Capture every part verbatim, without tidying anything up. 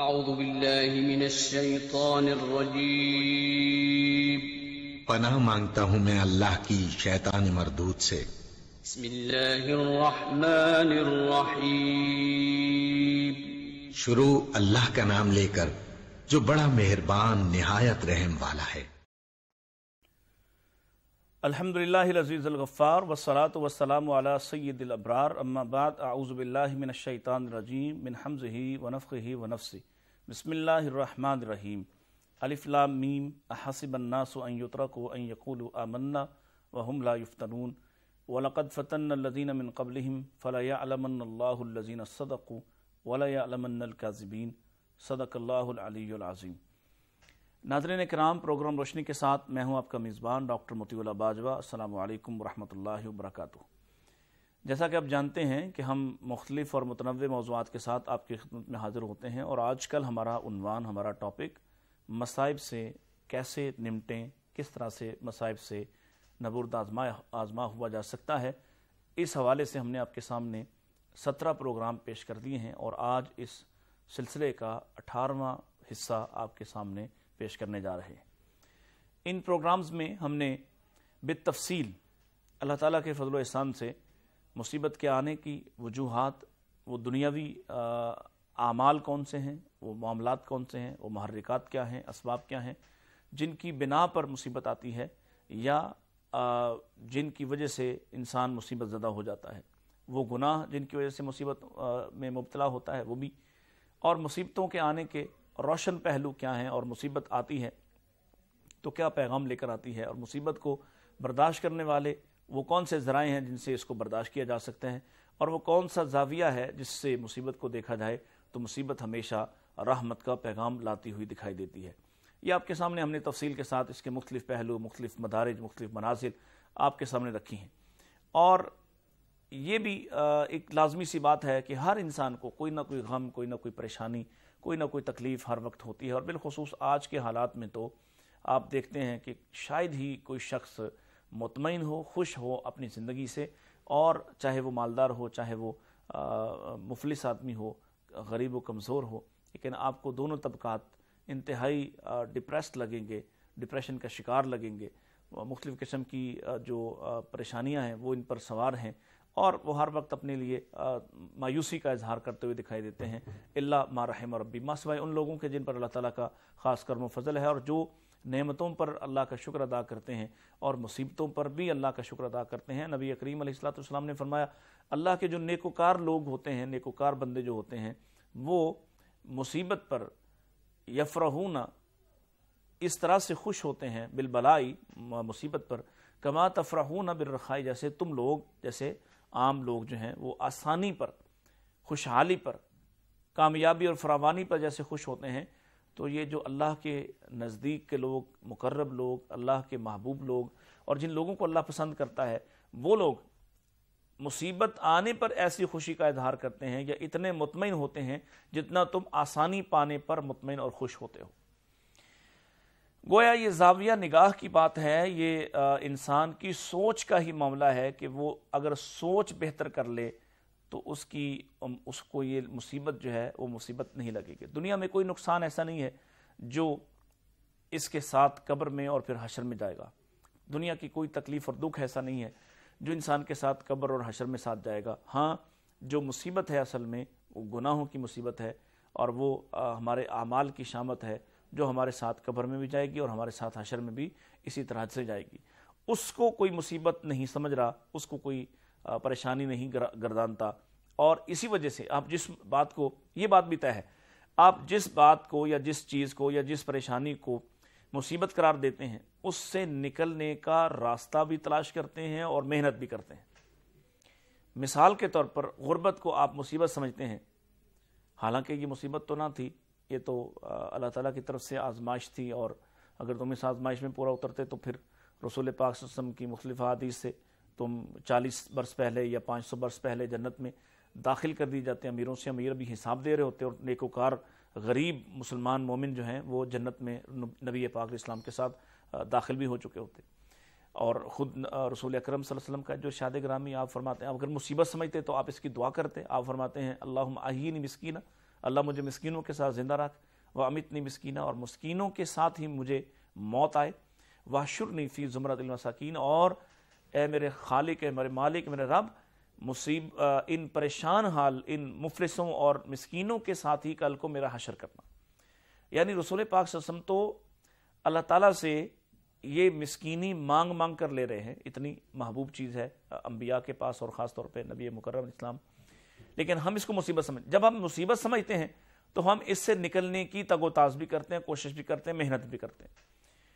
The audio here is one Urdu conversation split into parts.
اعوذ باللہ من الشیطان الرجیم پناہ مانگتا ہوں میں اللہ کی شیطان مردود سے۔ بسم اللہ الرحمن الرحیم شروع اللہ کا نام لے کر جو بڑا مہربان نہایت رحم والا ہے۔ الحمدللہ العزیز الغفار والصلاة والسلام علی سید الابرار، اما بعد، اعوذ باللہ من الشیطان الرجیم من حمزہ ونفخہ ونفثہ، بسم اللہ الرحمن الرحیم۔ الف لام میم، احسب الناس ان یترکوا ان یقولوا آمنا وهم لا یفتنون، وَلَقَدْ فَتَنَّ الَّذِينَ مِن قَبْلِهِمْ فَلَيَعْلَمَنَّ اللَّهُ الَّذِينَ صَدَقُوا وَلَيَعْلَمَنَّ الْكَاذِبِينَ، صدق اللہ العلی العظیم۔ ناظرین کرام، پروگرام روشنی کے ساتھ میں ہوں آپ کا میزبان ڈاکٹر متی اللہ باجوا۔ السلام علیکم ورحمۃ اللہ وبرکاتہ۔ جیسا کہ آپ جانتے ہیں کہ ہم مختلف اور متنوع موضوعات کے ساتھ آپ کی خدمت میں حاضر ہوتے ہیں، اور آج کل ہمارا عنوان، ہمارا ٹاپک مصائب سے کیسے نمٹیں، کس طرح سے مصائب سے نبرد آزما آزما ہوا جا سکتا ہے، اس حوالے سے ہم نے آپ کے سامنے سترہ پروگرام پیش کر دیے ہیں، اور آج اس سلسلے کا اٹھارہواں حصہ آپ کے سامنے پیش کرنے جا رہے ہیں۔ ان پروگرامز میں ہم نے بالتفصیل اللہ تعالیٰ کے فضل و احسان سے مصیبت کے آنے کی وجوہات، وہ دنیاوی اعمال کون سے ہیں، وہ معاملات کون سے ہیں، وہ محرکات کیا ہیں، اسباب کیا ہیں جن کی بنا پر مصیبت آتی ہے، یا جن کی وجہ سے انسان مصیبت زدہ ہو جاتا ہے، وہ گناہ جن کی وجہ سے مصیبت میں مبتلا ہوتا ہے وہ بھی، اور مصیبتوں کے آنے کے روشن پہلو کیا ہیں، اور مصیبت آتی ہے تو کیا پیغام لے کر آتی ہے، اور مصیبت کو برداشت کرنے والے وہ کون سے ذرائع ہیں جن سے اس کو برداشت کیا جا سکتے ہیں، اور وہ کون سا زاویہ ہے جس سے مصیبت کو دیکھا جائے تو مصیبت ہمیشہ رحمت کا پیغام لاتی ہوئی دکھائی دیتی ہے۔ یہ آپ کے سامنے ہم نے تفصیل کے ساتھ اس کے مختلف پہلو، مختلف مدارج، مختلف منازل آپ کے سامنے رکھی ہیں، اور یہ بھی ایک لازمی سی بات ہے کہ ہر انسان کو کوئی نہ کوئی غم، کوئی نہ کوئی پریشانی، کوئی نہ کوئی تکلیف ہر وقت ہوتی ہے، اور بالخصوص آج کے حالات میں تو آپ دیکھتے ہیں کہ شاید ہی کوئی شخص مطمئن ہو، خوش ہو اپنی زندگی سے، اور چاہے وہ مالدار ہو، چاہے وہ مفلس آدمی ہو، غریب و کمزور ہو، لیکن آپ کو دونوں طبقات انتہائی ڈپریسڈ لگیں گے، ڈپریشن کا شکار لگیں گے، مختلف قسم کی جو پریشانیاں ہیں وہ ان پر سوار ہیں، اور وہ ہر وقت اپنے لیے مایوسی کا اظہار کرتے ہوئے دکھائی دیتے ہیں، الا ما رحم ربی، ما سوائے ان لوگوں کے جن پر اللہ تعالیٰ کا خاص کرم و فضل ہے، اور جو نعمتوں پر اللہ کا شکر ادا کرتے ہیں اور مصیبتوں پر بھی اللہ کا شکر ادا کرتے ہیں۔ نبی کریم علیہ الصلوۃ والسلام نے فرمایا، اللہ کے جو نیکوکار لوگ ہوتے ہیں، نیکوکار بندے جو ہوتے ہیں، وہ مصیبت پر یفرحون، اس طرح سے خوش ہوتے ہیں، بالبلائی، مصیبت پر، کما تفرحون بالرخاء، جیسے تم لوگ، جیسے عام لوگ جو ہیں وہ آسانی پر، خوشحالی پر، کامیابی اور فراوانی پر جیسے خوش ہوتے ہیں، تو یہ جو اللہ کے نزدیک کے لوگ، مقرب لوگ، اللہ کے محبوب لوگ، اور جن لوگوں کو اللہ پسند کرتا ہے، وہ لوگ مصیبت آنے پر ایسی خوشی کا اظہار کرتے ہیں یا اتنے مطمئن ہوتے ہیں جتنا تم آسانی پانے پر مطمئن اور خوش ہوتے ہو۔ گویا یہ زاویہ نگاہ کی بات ہے، یہ انسان کی سوچ کا ہی معاملہ ہے کہ وہ اگر سوچ بہتر کر لے تو اس کی اس کو یہ مصیبت جو ہے وہ مصیبت نہیں لگے گی۔ دنیا میں کوئی نقصان ایسا نہیں ہے جو اس کے ساتھ قبر میں اور پھر حشر میں جائے گا، دنیا کی کوئی تکلیف اور دکھ ایسا نہیں ہے جو انسان کے ساتھ قبر اور حشر میں ساتھ جائے گا۔ ہاں، جو مصیبت ہے اصل میں وہ گناہوں کی مصیبت ہے، اور وہ ہمارے اعمال کی شامت ہے جو ہمارے ساتھ قبر میں بھی جائے گی اور ہمارے ساتھ حشر میں بھی اسی طرح سے جائے گی۔ اس کو کوئی مصیبت نہیں سمجھ رہا، اس کو کوئی پریشانی نہیں گردانتا، اور اسی وجہ سے آپ جس بات کو، یہ بات بھی طے ہے، آپ جس بات کو یا جس چیز کو یا جس پریشانی کو مصیبت قرار دیتے ہیں اس سے نکلنے کا راستہ بھی تلاش کرتے ہیں اور محنت بھی کرتے ہیں۔ مثال کے طور پر غربت کو آپ مصیبت سمجھتے ہیں، حالانکہ یہ مصیبت تو نہ تھی، یہ تو اللہ تعالیٰ کی طرف سے آزمائش تھی، اور اگر تم اس آزمائش میں پورا اترتے تو پھر رسول پاک صلی اللہ علیہ وسلم کی مختلف احادیث سے تم چالیس برس پہلے یا پانچ سو برس پہلے جنت میں داخل کر دی جاتے ہیں، امیروں سے امیر بھی حساب دے رہے ہوتے، اور نیکوکار غریب مسلمان مومن جو ہیں وہ جنت میں نبی پاک علیہ السلام کے ساتھ داخل بھی ہو چکے ہوتے۔ اور خود رسول اکرم صلی اللہ علیہ وسلم کا جو ارشاد گرامی، آپ فرماتے ہیں اگر مصیبت سمجھتے تو آپ اس کی دعا کرتے، آپ فرماتے ہیں اللہم احیینی مسکینہ، اللہ مجھے مسکینوں کے ساتھ زندہ رکھ، وَأَمِتْنِي مسکینہ، اور مسکینوں کے ساتھ ہی مجھے موت آئے، وَاحْشُرْنِي فِي زُمْرَةِ الْمَسَاکِین، اور اے میرے خالق، اے میرے مالک، میرے رب، مصیب ان پریشان حال، ان مفلسوں اور مسکینوں کے ساتھ ہی کل کو میرا حشر کرنا۔ یعنی رسول پاک صلی اللہ علیہ وسلم تو اللہ تعالیٰ سے یہ مسکینی مانگ مانگ کر لے رہے ہیں، اتنی محبوب چیز ہے انبیاء کے پاس اور خاص طور پہ نبی مکرم اسلام، لیکن ہم اس کو مصیبت سمجھ جب ہم مصیبت سمجھتے ہیں تو ہم اس سے نکلنے کی تگ و تاز بھی کرتے ہیں، کوشش بھی کرتے ہیں، محنت بھی کرتے ہیں،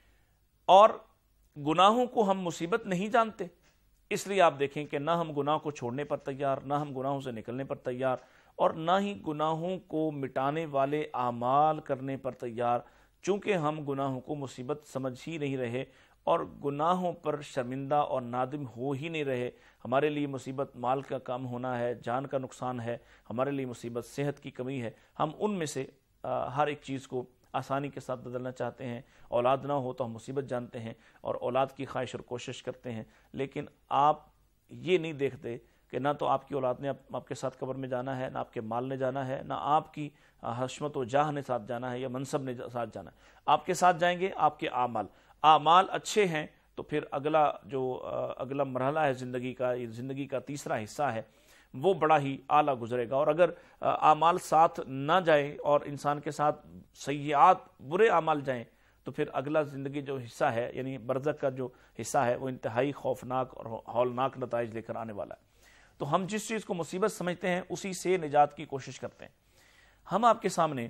اور گناہوں کو ہم مصیبت نہیں جانتے، اس لیے آپ دیکھیں کہ نہ ہم گناہ کو چھوڑنے پر تیار، نہ ہم گناہوں سے نکلنے پر تیار، اور نہ ہی گناہوں کو مٹانے والے اعمال کرنے پر تیار، چونکہ ہم گناہوں کو مصیبت سمجھ ہی نہیں رہے اور گناہوں پر شرمندہ اور نادم ہو ہی نہیں رہے۔ ہمارے لیے مصیبت مال کا کم ہونا ہے، جان کا نقصان ہے، ہمارے لیے مصیبت صحت کی کمی ہے، ہم ان میں سے ہر ایک چیز کو آسانی کے ساتھ بدلنا چاہتے ہیں۔ اولاد نہ ہو تو ہم مصیبت جانتے ہیں اور اولاد کی خواہش اور کوشش کرتے ہیں، لیکن آپ یہ نہیں دیکھتے کہ نہ تو آپ کی اولاد نے آپ کے ساتھ قبر میں جانا ہے، نہ آپ کے مال نے جانا ہے، نہ آپ کی حشمت و جاہ نے ساتھ جانا ہے یا منصب نے ساتھ جانا ہے۔ آپ کے ساتھ جائیں گے آپ کے اعمال، اعمال اچھے ہیں تو پھر اگلا جو اگلا مرحلہ ہے زندگی کا، زندگی کا تیسرا حصہ ہے، وہ بڑا ہی اعلیٰ گزرے گا۔ اور اگر اعمال ساتھ نہ جائیں اور انسان کے ساتھ سیئات برے اعمال جائیں تو پھر اگلا زندگی جو حصہ ہے یعنی برزخ کا جو حصہ ہے وہ انتہائی خوفناک اور ہولناک نتائج لے کر آنے والا ہے۔ تو ہم جس چیز کو مصیبت سمجھتے ہیں اسی سے نجات کی کوشش کرتے ہیں۔ ہم آپ کے سامنے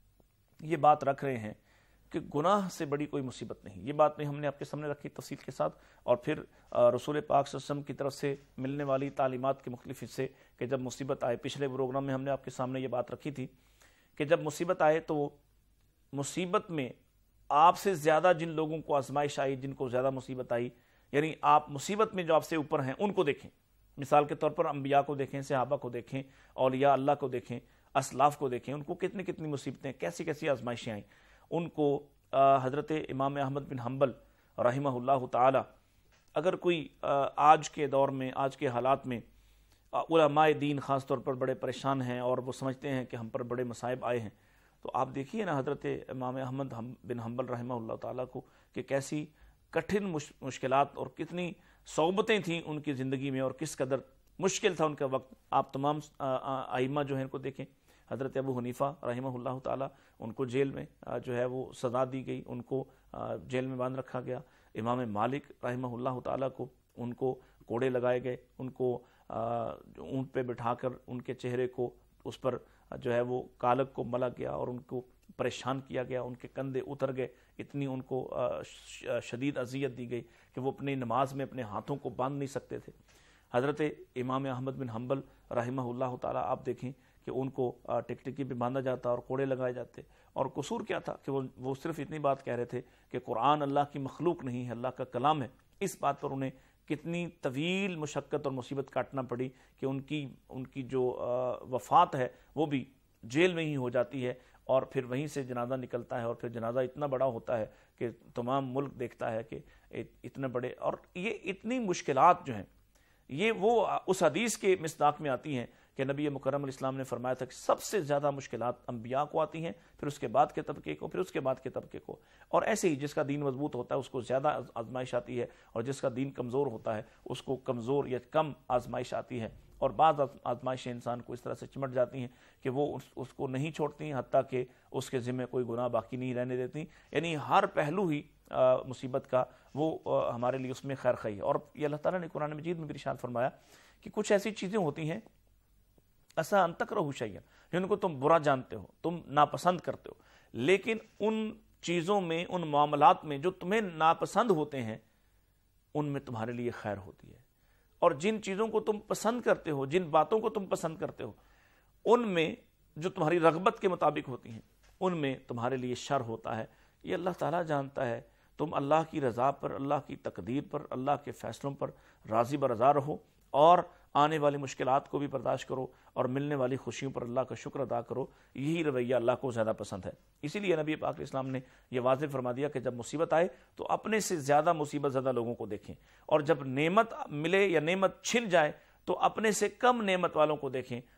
یہ بات رکھ رہے ہیں کہ گناہ سے بڑی کوئی مصیبت نہیں، یہ بات نہیں ہم نے آپ کے سامنے رکھی تفصیل کے ساتھ، اور پھر رسول پاک صلی اللہ علیہ وسلم کی طرف سے ملنے والی تعلیمات کے مختلف حصے کہ جب مصیبت آئے، پچھلے پروگرام میں ہم نے آپ کے سامنے یہ بات رکھی تھی کہ جب مصیبت آئے تو مصیبت میں آپ سے زیادہ جن لوگوں کو آزمائش آئی، جن کو زیادہ مصیبت آئی، یعنی آپ مصیبت میں جو آپ سے اوپر ہیں ان کو دیکھیں، مثال کے طور پر انبیاء کو دیکھیں، صحابہ کو دیکھیں، اولیاء اللہ کو دیکھیں، اسلاف کو دیکھیں، ان کو کتنی کتنی مصیبتیں، کیسی کیسی آزمائشیں آئیں۔ ان کو حضرت امام احمد بن حنبل رحمہ اللہ تعالی، اگر کوئی آج کے دور میں، آج کے حالات میں علماء دین خاص طور پر بڑے پریشان ہیں اور وہ سمجھتے ہیں کہ ہم پر بڑے مصائب آئے ہیں، تو آپ دیکھیے نا حضرت امام احمد بن حنبل رحمہ اللہ تعالیٰ کو کہ کیسی کٹھن مشکلات اور کتنی صعوبتیں تھیں ان کی زندگی میں اور کس قدر مشکل تھا ان کا وقت۔ آپ تمام ائمہ جو ہیں ان کو دیکھیں، حضرت ابو حنیفہ رحمہ اللہ تعالیٰ، ان کو جیل میں جو ہے وہ سزا دی گئی، ان کو جیل میں باندھ رکھا گیا۔ امام مالک رحمہ اللہ تعالیٰ کو ان کو کوڑے لگائے گئے، ان کو اونٹ پہ بٹھا کر ان کے چہرے کو اس پر جو ہے وہ کالک کو ملا گیا اور ان کو پریشان کیا گیا، ان کے کندھے اتر گئے، اتنی ان کو شدید اذیت دی گئی کہ وہ اپنی نماز میں اپنے ہاتھوں کو باندھ نہیں سکتے تھے۔ حضرت امام احمد بن حنبل رحمہ اللہ تعالیٰ آپ دیکھیں کہ ان کو ٹکٹکی پہ باندھا جاتا اور کوڑے لگائے جاتے، اور قصور کیا تھا کہ وہ وہ صرف اتنی بات کہہ رہے تھے کہ قرآن اللہ کی مخلوق نہیں ہے، اللہ کا کلام ہے۔ اس بات پر انہیں کتنی طویل مشقت اور مصیبت کاٹنا پڑی کہ ان کی ان کی جو وفات ہے وہ بھی جیل میں ہی ہو جاتی ہے، اور پھر وہیں سے جنازہ نکلتا ہے، اور پھر جنازہ اتنا بڑا ہوتا ہے کہ تمام ملک دیکھتا ہے کہ اتنے بڑے، اور یہ اتنی مشکلات جو ہیں یہ وہ اس حدیث کے مصداق میں آتی ہیں کہ نبی مکرم علیہ السلام نے فرمایا تھا کہ سب سے زیادہ مشکلات انبیاء کو آتی ہیں، پھر اس کے بعد کے طبقے کو، پھر اس کے بعد کے طبقے کو، اور ایسے ہی جس کا دین مضبوط ہوتا ہے اس کو زیادہ آزمائش آتی ہے، اور جس کا دین کمزور ہوتا ہے اس کو کمزور یا کم آزمائش آتی ہے، اور بعض آزمائشیں انسان کو اس طرح سے چمٹ جاتی ہیں کہ وہ اس, اس کو نہیں چھوڑتی، حتیٰ کہ اس کے ذمہ کوئی گناہ باقی نہیں رہنے دیتی۔ یعنی ہر پہلو ہی مصیبت کا وہ ہمارے لیے اس میں خیر خواہی ہے۔ اور یہ اللہ تعالیٰ نے قرآن مجید میں بھی ارشاد فرمایا کہ کچھ ایسی چیزیں ہوتی ہیں ایسا ان تکرہوا شیئا، جن کو تم برا جانتے ہو، تم ناپسند کرتے ہو، لیکن ان چیزوں میں، ان معاملات میں جو تمہیں ناپسند ہوتے ہیں ان میں تمہارے لیے خیر ہوتی ہے، اور جن چیزوں کو تم پسند کرتے ہو، جن باتوں کو تم پسند کرتے ہو، ان میں جو تمہاری رغبت کے مطابق ہوتی ہیں ان میں تمہارے لیے شر ہوتا ہے۔ یہ اللہ تعالیٰ جانتا ہے۔ تم اللہ کی رضا پر، اللہ کی تقدیر پر، اللہ کے فیصلوں پر راضی برضا رہو، اور آنے والی مشکلات کو بھی برداشت کرو، اور ملنے والی خوشیوں پر اللہ کا شکر ادا کرو۔ یہی رویہ اللہ کو زیادہ پسند ہے۔ اسی لیے نبی پاک علیہ السلام نے یہ واضح فرما دیا کہ جب مصیبت آئے تو اپنے سے زیادہ مصیبت زدہ لوگوں کو دیکھیں، اور جب نعمت ملے یا نعمت چھن جائے تو اپنے سے کم نعمت والوں کو دیکھیں،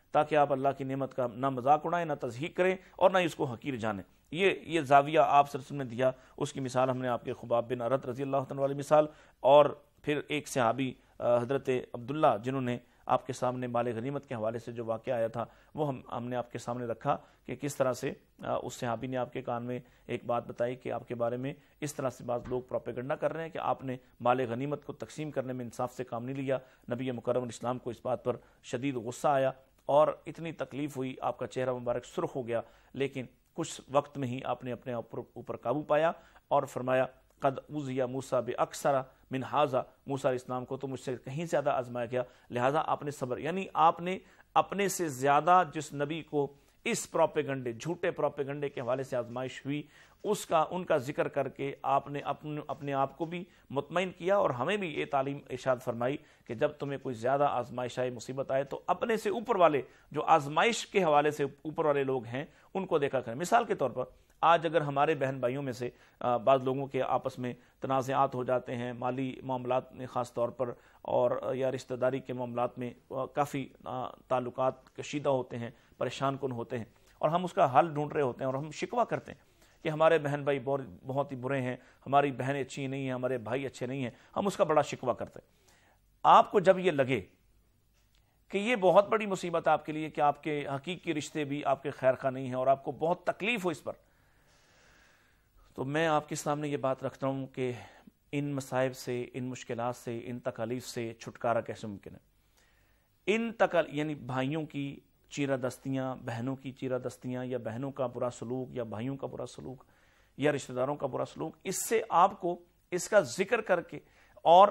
تاکہ آپ اللہ کی نعمت کا نہ مذاق اڑائیں، نہ تضحیق کریں اور نہ اس کو حقیر جانیں۔ یہ یہ زاویہ آپ صلی اللہ علیہ وسلم نے دیا، اس کی مثال ہم نے آپ کے خباب بن ارت رضی اللہ عنہ والی مثال، اور پھر ایک صحابی حضرت عبداللہ جنہوں نے آپ کے سامنے مال غنیمت کے حوالے سے جو واقعہ آیا تھا وہ ہم ہم نے آپ کے سامنے رکھا کہ کس طرح سے اس صحابی نے آپ کے کان میں ایک بات بتائی کہ آپ کے بارے میں اس طرح سے بعض لوگ پروپیگنڈا کر رہے ہیں کہ آپ نے مال غنیمت کو تقسیم کرنے میں انصاف سے کام نہیں لیا۔ نبی مکرم اسلام کو اس بات پر شدید غصہ آیا اور اتنی تکلیف ہوئی، آپ کا چہرہ مبارک سرخ ہو گیا، لیکن کچھ وقت میں ہی آپ نے اپنے اوپر قابو پایا اور فرمایا قد اوذی موسیٰ باکثر من ھذا، موسیٰ علیہ السلام کو تو مجھ سے کہیں زیادہ آزمایا گیا، لہٰذا آپ نے صبر، یعنی آپ نے اپنے سے زیادہ جس نبی کو اس پروپیگنڈے جھوٹے پروپیگنڈے کے حوالے سے آزمائش ہوئی اس کا ان کا ذکر کر کے آپ نے اپنے اپنے آپ کو بھی مطمئن کیا اور ہمیں بھی یہ تعلیم ارشاد فرمائی کہ جب تمہیں کوئی زیادہ آزمائش آئے، مصیبت آئے تو اپنے سے اوپر والے جو آزمائش کے حوالے سے اوپر والے لوگ ہیں ان کو دیکھا کریں۔ مثال کے طور پر آج اگر ہمارے بہن بھائیوں میں سے بعض لوگوں کے آپس میں تنازعات ہو جاتے ہیں، مالی معاملات میں خاص طور پر اور یا رشتہ داری کے معاملات میں کافی تعلقات کشیدہ ہوتے ہیں، پریشان کن ہوتے ہیں، اور ہم اس کا حل ڈھونڈ رہے ہوتے ہیں اور ہم شکوہ کرتے ہیں کہ ہمارے بہن بھائی بہت ہی برے ہیں، ہماری بہنیں اچھی نہیں ہیں، ہمارے بھائی اچھے نہیں ہیں، ہم اس کا بڑا شکوہ کرتے ہیں۔ آپ کو جب یہ لگے کہ یہ بہت بڑی مصیبت آپ کے لیے کہ آپ کے حقیقی رشتے بھی آپ کے خیر خواہ نہیں ہیں اور آپ کو بہت تکلیف ہو اس پر، تو میں آپ کے سامنے یہ بات رکھتا ہوں کہ ان مصائب سے، ان مشکلات سے، ان تکالیف سے چھٹکارا کیسے ممکن ہے؟ ان تکال یعنی بھائیوں کی چیرہ دستیاں، بہنوں کی چیرہ دستیاں، یا بہنوں کا برا سلوک یا بھائیوں کا برا سلوک یا رشتہ داروں کا برا سلوک، اس سے آپ کو اس کا ذکر کر کے اور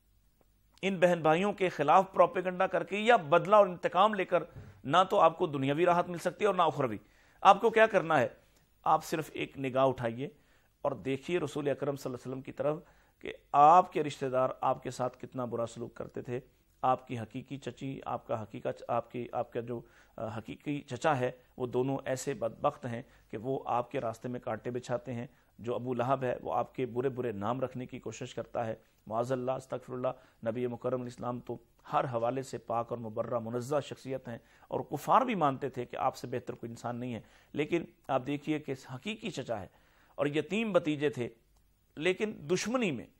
ان بہن بھائیوں کے خلاف پروپیگنڈا کر کے یا بدلہ اور انتقام لے کر نہ تو آپ کو دنیاوی راحت مل سکتی ہے اور نہ اخروی۔ آپ کو کیا کرنا ہے؟ آپ صرف ایک نگاہ اٹھائیے اور دیکھیے رسول اکرم صلی اللہ علیہ وسلم کی طرف کہ آپ کے رشتہ دار آپ کے ساتھ کتنا برا سلوک کرتے تھے۔ آپ کی حقیقی چچی، آپ کا حقیقت آپ کی آپ کا جو حقیقی چچا ہے، وہ دونوں ایسے بدبخت ہیں کہ وہ آپ کے راستے میں کانٹے بچھاتے ہیں۔ جو ابو لہب ہے وہ آپ کے برے برے نام رکھنے کی کوشش کرتا ہے، معاذ اللہ، استغفر اللہ۔ نبی مکرم علیہ السلام تو ہر حوالے سے پاک اور مبرہ منزہ شخصیت ہیں اور کفار بھی مانتے تھے کہ آپ سے بہتر کوئی انسان نہیں ہے، لیکن آپ دیکھیے کہ حقیقی چچا ہے اور یتیم بتیجے تھے، لیکن دشمنی میں،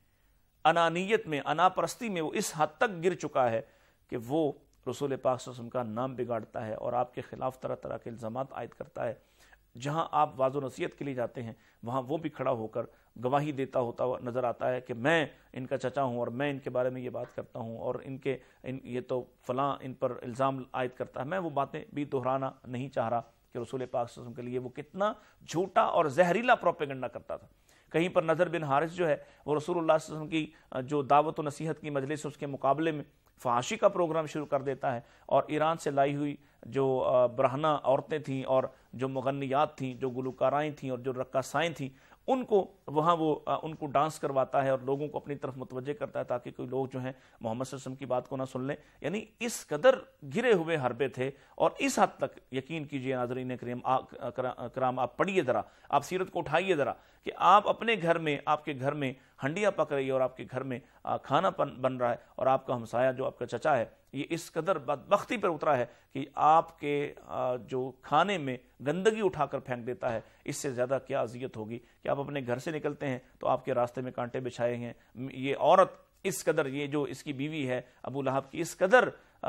انانیت میں، انا پرستی میں وہ اس حد تک گر چکا ہے کہ وہ رسول پاک صلی اللہ علیہ وسلم کا نام بگاڑتا ہے اور آپ کے خلاف طرح طرح کے الزامات عائد کرتا ہے۔ جہاں آپ واضح و نصیحت کے لیے جاتے ہیں وہاں وہ بھی کھڑا ہو کر گواہی دیتا ہوتا نظر آتا ہے کہ میں ان کا چچا ہوں اور میں ان کے بارے میں یہ بات کرتا ہوں اور ان کے ان یہ تو فلاں ان پر الزام عائد کرتا ہے۔ میں وہ باتیں بھی دہرانا نہیں چاہ رہا کہ رسول پاک صلی اللہ علیہ وسلم کے لیے وہ کتنا جھوٹا اور زہریلا پروپیگنڈا کرتا تھا۔ کہیں پر نظر بن حارث جو ہے وہ رسول اللہ صلی اللہ علیہ وسلم کی جو دعوت و نصیحت کی مجلس اس کے مقابلے میں فحاشی کا پروگرام شروع کر دیتا ہے اور ایران سے لائی ہوئی جو برہنہ عورتیں تھیں اور جو مغنیات تھیں، جو گلوکارائیں تھیں اور جو رقاصائیں تھیں، ان کو وہاں وہ ان کو ڈانس کرواتا ہے اور لوگوں کو اپنی طرف متوجہ کرتا ہے تاکہ کوئی لوگ جو ہیں محمد صلی اللہ علیہ وسلم کی بات کو نہ سن لیں۔ یعنی اس قدر گرے ہوئے حربے تھے اور اس حد تک یقین کیجئے ناظرین کریم کرام، آپ پڑھیے ذرا، آپ سیرت کو اٹھائیے ذرا کہ آپ اپنے گھر میں، آپ کے گھر میں ہنڈیاں پک رہی ہے اور آپ کے گھر میں کھانا بن رہا ہے اور آپ کا ہمسایہ جو آپ کا چچا ہے یہ اس قدر بدبختی پر اترا ہے کہ آپ کے جو کھانے میں گندگی اٹھا کر پھینک دیتا ہے۔ اس سے زیادہ کیا اذیت ہوگی کہ آپ اپنے گھر سے نکلتے ہیں تو آپ کے راستے میں کانٹے بچھائے ہیں۔ یہ عورت اس قدر، یہ جو اس کی بیوی ہے ابو لہب کی، اس قدر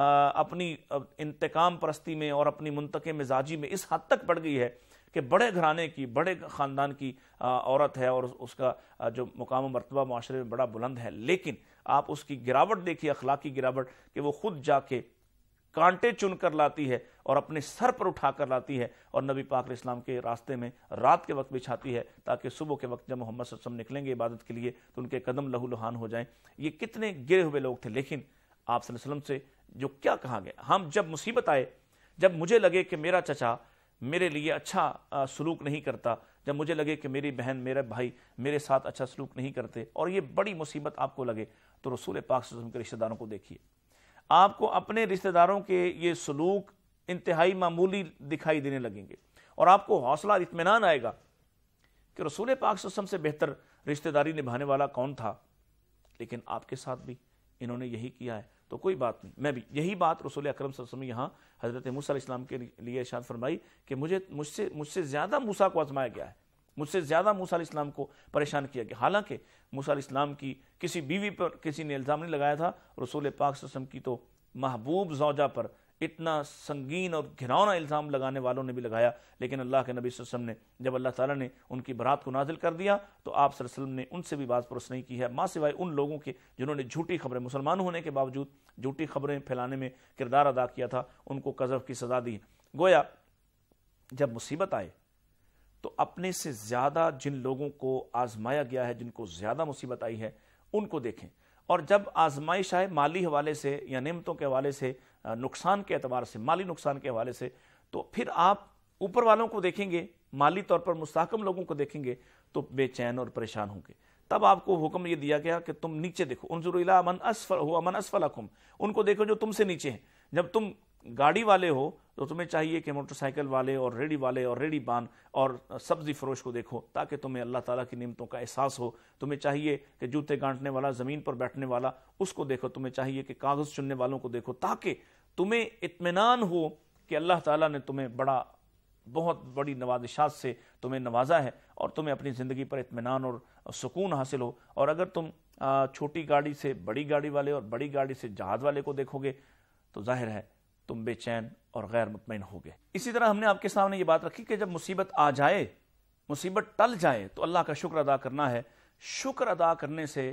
اپنی انتقام پرستی میں اور اپنی منتقم مزاجی میں اس حد تک بڑھ گئی ہے کہ بڑے گھرانے کی، بڑے خاندان کی عورت ہے اور اس کا جو مقام و مرتبہ معاشرے میں بڑا بلند ہے، لیکن آپ اس کی گراوٹ دیکھیے، اخلاقی گراوٹ، کہ وہ خود جا کے کانٹے چن کر لاتی ہے اور اپنے سر پر اٹھا کر لاتی ہے اور نبی پاک علیہ السلام کے راستے میں رات کے وقت بچھاتی ہے تاکہ صبح کے وقت جب محمد صلی اللہ علیہ وسلم نکلیں گے عبادت کے لیے تو ان کے قدم لہو لہان ہو جائیں۔ یہ کتنے گرے ہوئے لوگ تھے، لیکن آپ صلی اللہ علیہ وسلم سے جو کیا کہا گیا، ہم جب مصیبت آئے، جب مجھے لگے کہ میرا چچا میرے لیے اچھا سلوک نہیں کرتا، جب مجھے لگے کہ میری بہن، میرے بھائی میرے ساتھ اچھا سلوک نہیں کرتے اور یہ بڑی مصیبت آپ کو لگے، تو رسول پاک صلی اللہ علیہ وسلم کے رشتہ داروں کو دیکھیے۔ آپ کو اپنے رشتہ داروں کے یہ سلوک انتہائی معمولی دکھائی دینے لگیں گے اور آپ کو حوصلہ اطمینان آئے گا کہ رسول پاک صلی اللہ علیہ وسلم سے بہتر رشتہ داری نبھانے والا کون تھا، لیکن آپ کے ساتھ بھی انہوں نے یہی کیا ہے۔ تو کوئی بات نہیں. میں بھی یہی بات رسول اکرم صلی اللہ علیہ وسلم یہاں حضرت موسیٰ علیہ السلام کے لیے ارشاد فرمائی کہ مجھے مجھ سے مجھ سے زیادہ موسیٰ کو آزمایا گیا ہے, مجھ سے زیادہ موسیٰ علیہ السلام کو پریشان کیا گیا. حالانکہ موسیٰ علیہ السلام کی کسی بیوی پر کسی نے الزام نہیں لگایا تھا, رسول پاک صلی اللہ علیہ وسلم کی تو محبوب زوجہ پر اتنا سنگین اور گھناؤنا الزام لگانے والوں نے بھی لگایا, لیکن اللہ کے نبی صلی اللہ علیہ وسلم نے جب اللہ تعالیٰ نے ان کی برات کو نازل کر دیا تو آپ صلی اللہ علیہ وسلم نے ان سے بھی باز پرس نہیں کی ہے, ماں سوائے ان لوگوں کے جنہوں نے جھوٹی خبریں, مسلمان ہونے کے باوجود جھوٹی خبریں پھیلانے میں کردار ادا کیا تھا, ان کو قذف کی سزا دی. گویا جب مصیبت آئے تو اپنے سے زیادہ جن لوگوں کو آزمایا گیا ہے, جن کو زیادہ مصیبت آئی ہے, ان کو دیکھیں. اور جب آزمائش آئے مالی حوالے سے یا نعمتوں کے حوالے سے, نقصان کے اعتبار سے, مالی نقصان کے حوالے سے, تو پھر آپ اوپر والوں کو دیکھیں گے, مالی طور پر مستحکم لوگوں کو دیکھیں گے تو بے چین اور پریشان ہوں گے. تب آپ کو حکم یہ دیا گیا کہ تم نیچے دیکھو, انظروا الی من اسفل ہوا من اسفلکم, ان کو دیکھو جو تم سے نیچے ہیں. جب تم گاڑی والے ہو تو تمہیں چاہیے کہ موٹر سائیکل والے اور ریڑی والے اور ریڑی بان اور سبزی فروش کو دیکھو تاکہ تمہیں اللہ تعالیٰ کی نعمتوں کا احساس ہو. تمہیں چاہیے کہ جوتے گانٹنے والا, زمین پر بیٹھنے والا, اس کو دیکھو. تمہیں چاہیے کہ کاغذ چننے والوں کو دیکھو تاکہ تمہیں اطمینان ہو کہ اللہ تعالیٰ نے تمہیں بڑا بہت بڑی نوازشات سے تمہیں نوازا ہے اور تمہیں اپنی زندگی پر اطمینان اور سکون حاصل ہو. اور اگر تم چھوٹی گاڑی سے بڑی گاڑی والے اور بڑی گاڑی سے جہاز والے کو دیکھو گے تو ظاہر ہے تم بے چین اور غیر مطمئن ہوگے. اسی طرح ہم نے آپ کے سامنے یہ بات رکھی کہ جب مصیبت آ جائے, مصیبت ٹل جائے تو اللہ کا شکر ادا کرنا ہے. شکر ادا کرنے سے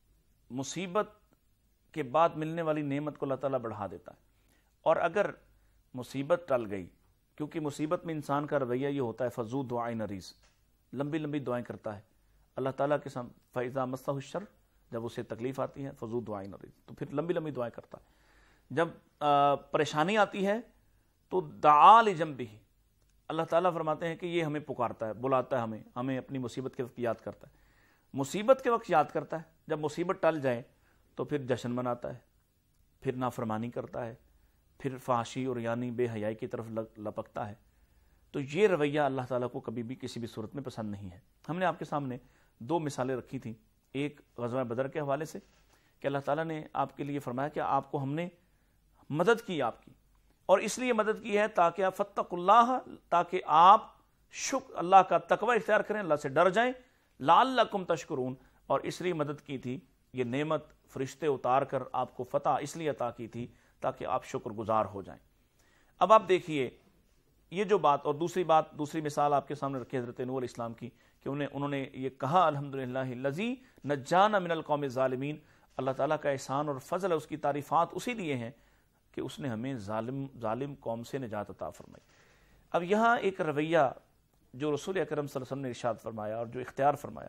مصیبت کے بعد ملنے والی نعمت کو اللہ تعالیٰ بڑھا دیتا ہے. اور اگر مصیبت ٹل گئی, کیونکہ مصیبت میں انسان کا رویہ یہ ہوتا ہے فضو دعائیں نریز, لمبی لمبی دعائیں کرتا ہے اللہ تعالیٰ کے سامنے. فَإِذَا مَسَّهُ الشَّرُّ, جب اسے تکلیف آتی ہے فضو دعائیں نریز, تو پھر لمبی لمبی دعائیں کرتا ہے. جب پریشانی آتی ہے تو دعا لجنبہ, اللہ تعالیٰ فرماتے ہیں کہ یہ ہمیں پکارتا ہے, بلاتا ہے ہمیں, ہمیں اپنی مصیبت کے وقت یاد کرتا ہے. مصیبت کے وقت یاد کرتا ہے, جب مصیبت ٹل جائے تو پھر جشن مناتا ہے, پھر نافرمانی کرتا ہے, پھر فحاشی اور یعنی بے حیائی کی طرف لپکتا ہے. تو یہ رویہ اللہ تعالیٰ کو کبھی بھی کسی بھی صورت میں پسند نہیں ہے. ہم نے آپ کے سامنے دو مثالیں رکھی تھیں, ایک غزوہ بدر کے حوالے سے کہ اللہ تعالیٰ نے آپ کے لیے فرمایا کہ آپ کو ہم نے مدد کی آپ کی, اور اس لیے مدد کی ہے تاکہ آپ فاتقوا اللہ, تاکہ آپ شکر اللہ کا تقوی اختیار کریں, اللہ سے ڈر جائیں, لعلکم تشکرون. اور اس لیے مدد کی تھی, یہ نعمت فرشتے اتار کر آپ کو فتح اس لیے عطا کی تھی تاکہ آپ شکر گزار ہو جائیں. اب آپ دیکھیے یہ جو بات, اور دوسری بات, دوسری مثال آپ کے سامنے رکھی حضرت نوح علیہ السلام کی کہ انہیں انہوں نے یہ کہا الحمدللہ الذی نجانا من القوم الظالمین. اللہ تعالیٰ کا احسان اور فضل ہے, اس کی تعریفات اسی لیے ہیں کہ اس نے ہمیں ظالم ظالم قوم سے نجات عطا فرمائی. اب یہاں ایک رویہ جو رسول اکرم صلی اللہ علیہ وسلم نے ارشاد فرمایا اور جو اختیار فرمایا,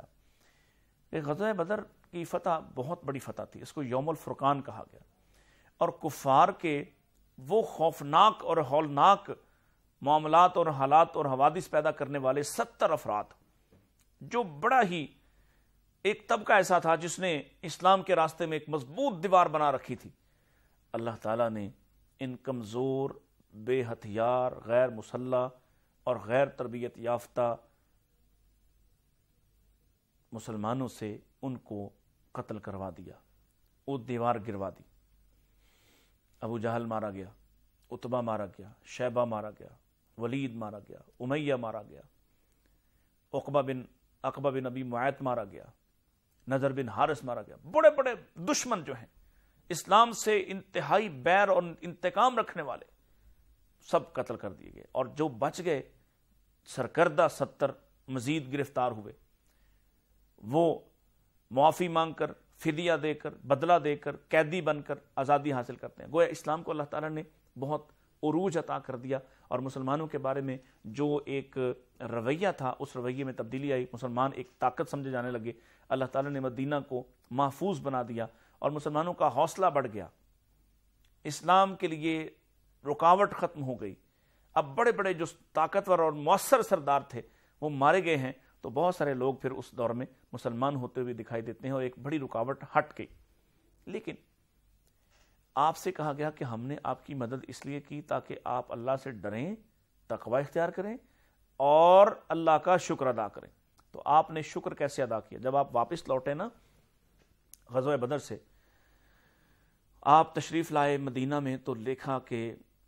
کہ غزوہ بدر کی فتح بہت بڑی فتح تھی, اس کو یوم الفرقان کہا گیا, اور کفار کے وہ خوفناک اور ہولناک معاملات اور حالات اور حوادث پیدا کرنے والے ستر افراد, جو بڑا ہی ایک طبقہ ایسا تھا جس نے اسلام کے راستے میں ایک مضبوط دیوار بنا رکھی تھی, اللہ تعالیٰ نے ان کمزور, بے ہتھیار, غیر مسلح اور غیر تربیت یافتہ مسلمانوں سے ان کو قتل کروا دیا, وہ دیوار گروا دی. ابو جہل مارا گیا, عتبہ مارا گیا, شیبہ مارا گیا, ولید مارا گیا, امیہ مارا گیا, عقبہ بن عقبہ بن ابی معیط مارا گیا, نضر بن حارث مارا گیا. بڑے بڑے دشمن جو ہیں اسلام سے انتہائی بیر اور انتقام رکھنے والے, سب قتل کر دیے گئے. اور جو بچ گئے سرکردہ ستر مزید گرفتار ہوئے, وہ معافی مانگ کر, فدیہ دے کر, بدلہ دے کر, قیدی بن کر آزادی حاصل کرتے ہیں. گویا اسلام کو اللہ تعالیٰ نے بہت عروج عطا کر دیا, اور مسلمانوں کے بارے میں جو ایک رویہ تھا اس رویے میں تبدیلی آئی, مسلمان ایک طاقت سمجھے جانے لگے. اللہ تعالیٰ نے مدینہ کو محفوظ بنا دیا اور مسلمانوں کا حوصلہ بڑھ گیا, اسلام کے لیے رکاوٹ ختم ہو گئی. اب بڑے بڑے جو طاقتور اور مؤثر سردار تھے وہ مارے گئے ہیں, تو بہت سارے لوگ پھر اس دور میں مسلمان ہوتے ہوئے دکھائی دیتے ہیں, اور ایک بڑی رکاوٹ ہٹ گئی. لیکن آپ سے کہا گیا کہ ہم نے آپ کی مدد اس لیے کی تاکہ آپ اللہ سے ڈریں, تقوی اختیار کریں اور اللہ کا شکر ادا کریں. تو آپ نے شکر کیسے ادا کیا؟ جب آپ واپس لوٹے نا غزوہ بدر سے, آپ تشریف لائے مدینہ میں تو دیکھا کہ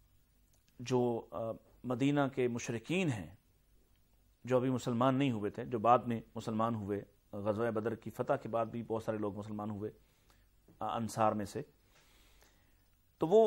جو مدینہ کے مشرکین ہیں جو ابھی مسلمان نہیں ہوئے تھے، جو بعد میں مسلمان ہوئے، غزوہ بدر کی فتح کے بعد بھی بہت سارے لوگ مسلمان ہوئے انصار میں سے، تو وہ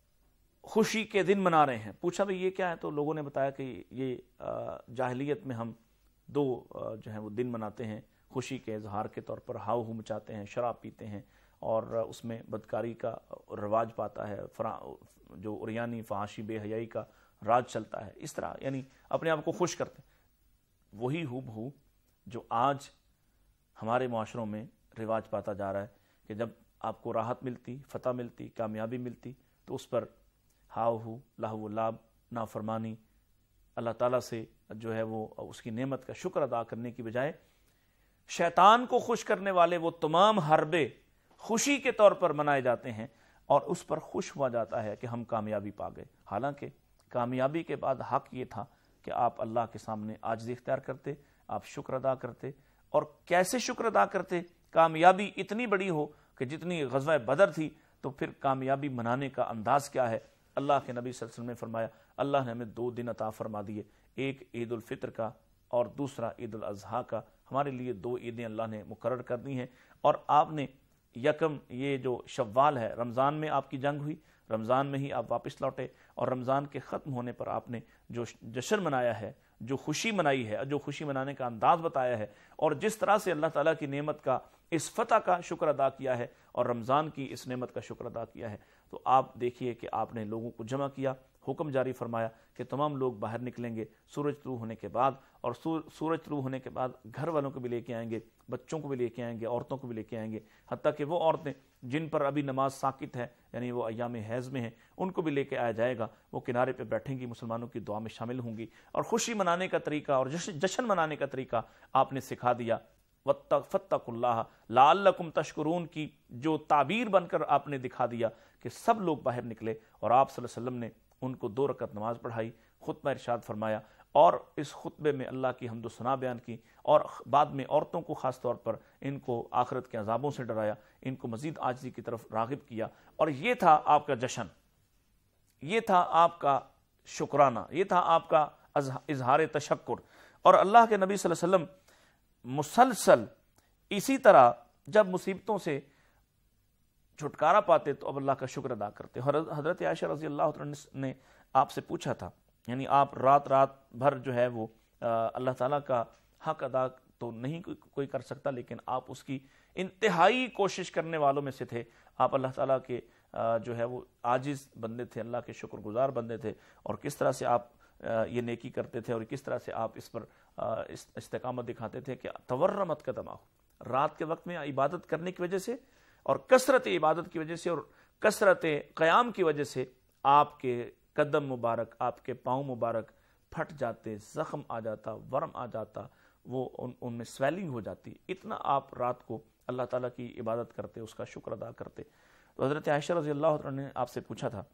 خوشی کے دن منا رہے ہیں۔ پوچھا بھئی یہ کیا ہے؟ تو لوگوں نے بتایا کہ یہ جاہلیت میں ہم دو جو ہیں وہ دن مناتے ہیں، خوشی کے اظہار کے طور پر ہاؤ ہو مچاتے ہیں، شراب پیتے ہیں، اور اس میں بدکاری کا رواج پاتا ہے، جو عریانی فحاشی بے حیائی کا راج چلتا ہے، اس طرح یعنی اپنے آپ کو خوش کرتے ہیں۔ وہی ہو بہو جو آج ہمارے معاشروں میں رواج پاتا جا رہا ہے کہ جب آپ کو راحت ملتی، فتح ملتی، کامیابی ملتی، تو اس پر ہاؤ ہو، لہو و لعب، نافرمانی، اللہ تعالیٰ سے جو ہے وہ اس کی نعمت کا شکر ادا کرنے کی بجائے شیطان کو خوش کرنے والے وہ تمام حربے خوشی کے طور پر منائے جاتے ہیں، اور اس پر خوش ہوا جاتا ہے کہ ہم کامیابی پا گئے۔ حالانکہ کامیابی کے بعد حق یہ تھا کہ آپ اللہ کے سامنے عاجزی اختیار کرتے، آپ شکر ادا کرتے، اور کیسے شکر ادا کرتے؟ کامیابی اتنی بڑی ہو کہ جتنی غزوہ بدر تھی، تو پھر کامیابی منانے کا انداز کیا ہے؟ اللہ کے نبی صلی اللہ علیہ وسلم نے فرمایا اللہ نے ہمیں دو دن عطا فرما دیے، ایک عید الفطر کا اور دوسرا عید الاضحیٰ کا۔ ہمارے لیے دو عیدیں اللہ نے مقرر کر دی ہیں، اور آپ نے یکم یہ جو شوال ہے، رمضان میں آپ کی جنگ ہوئی، رمضان میں ہی آپ واپس لوٹے، اور رمضان کے ختم ہونے پر آپ نے جو جشن منایا ہے، جو خوشی منائی ہے، جو خوشی منانے کا انداز بتایا ہے، اور جس طرح سے اللہ تعالیٰ کی نعمت کا، اس فتح کا شکر ادا کیا ہے اور رمضان کی اس نعمت کا شکر ادا کیا ہے، تو آپ دیکھیے کہ آپ نے لوگوں کو جمع کیا، حکم جاری فرمایا کہ تمام لوگ باہر نکلیں گے سورج طلوع ہونے کے بعد، اور سورج طلوع ہونے کے بعد گھر والوں کو بھی لے کے آئیں گے، بچوں کو بھی لے کے آئیں گے، عورتوں کو بھی لے کے آئیں گے، حتیٰ کہ وہ عورتیں جن پر ابھی نماز ساقط ہے، یعنی وہ ایام حیض میں ہیں، ان کو بھی لے کے آیا جائے گا۔ وہ کنارے پہ بیٹھیں گی، مسلمانوں کی دعا میں شامل ہوں گی، اور خوشی منانے کا طریقہ اور جشن منانے کا طریقہ آپ نے سکھا دیا۔ فَاتَّقُوا اللَّهَ لَعَلَّكُمْ تَشْكُرُونَ کی جو تعبیر بن کر آپ نے دکھا دیا کہ سب لوگ باہر نکلے، اور آپ صلی اللہ علیہ وسلم نے ان کو دو رکعت نماز پڑھائی، خطبہ ارشاد فرمایا، اور اس خطبے میں اللہ کی حمد و ثنا بیان کی، اور بعد میں عورتوں کو خاص طور پر ان کو آخرت کے عذابوں سے ڈرایا، ان کو مزید عاجزی کی طرف راغب کیا، اور یہ تھا آپ کا جشن، یہ تھا آپ کا شکرانہ، یہ تھا آپ کا اظہار تشکر۔ اور اللہ کے نبی صلی اللہ علیہ وسلم مسلسل اسی طرح جب مصیبتوں سے چھٹکارا پاتے تو اب اللہ کا شکر ادا کرتے۔ حضرت عائشہ رضی اللہ عنہ نے آپ سے پوچھا تھا، یعنی آپ رات رات بھر جو ہے وہ اللہ تعالیٰ کا حق ادا تو نہیں کوئی کر سکتا، لیکن آپ اس کی انتہائی کوشش کرنے والوں میں سے تھے۔ آپ اللہ تعالیٰ کے جو ہے وہ عاجز بندے تھے، اللہ کے شکر گزار بندے تھے، اور کس طرح سے آپ یہ نیکی کرتے تھے، اور کس طرح سے آپ اس پر استقامت دکھاتے تھے کہ تورمت قدمہ، رات کے وقت میں عبادت کرنے کی وجہ سے، اور کثرت عبادت کی وجہ سے، اور کثرت قیام کی وجہ سے آپ کے قدم مبارک، آپ کے پاؤں مبارک پھٹ جاتے، زخم آ جاتا، ورم آ جاتا، وہ ان, ان میں سویلنگ ہو جاتی، اتنا آپ رات کو اللہ تعالیٰ کی عبادت کرتے، اس کا شکر ادا کرتے۔ تو حضرت عائشہ رضی اللہ عنہ نے آپ سے پوچھا تھا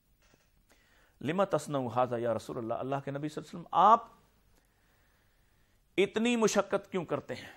لما تصنعوا ھذا یا رسول اللہ، اللہ کے نبی صلی اللہ علیہ وسلم آپ اتنی مشقت کیوں کرتے ہیں؟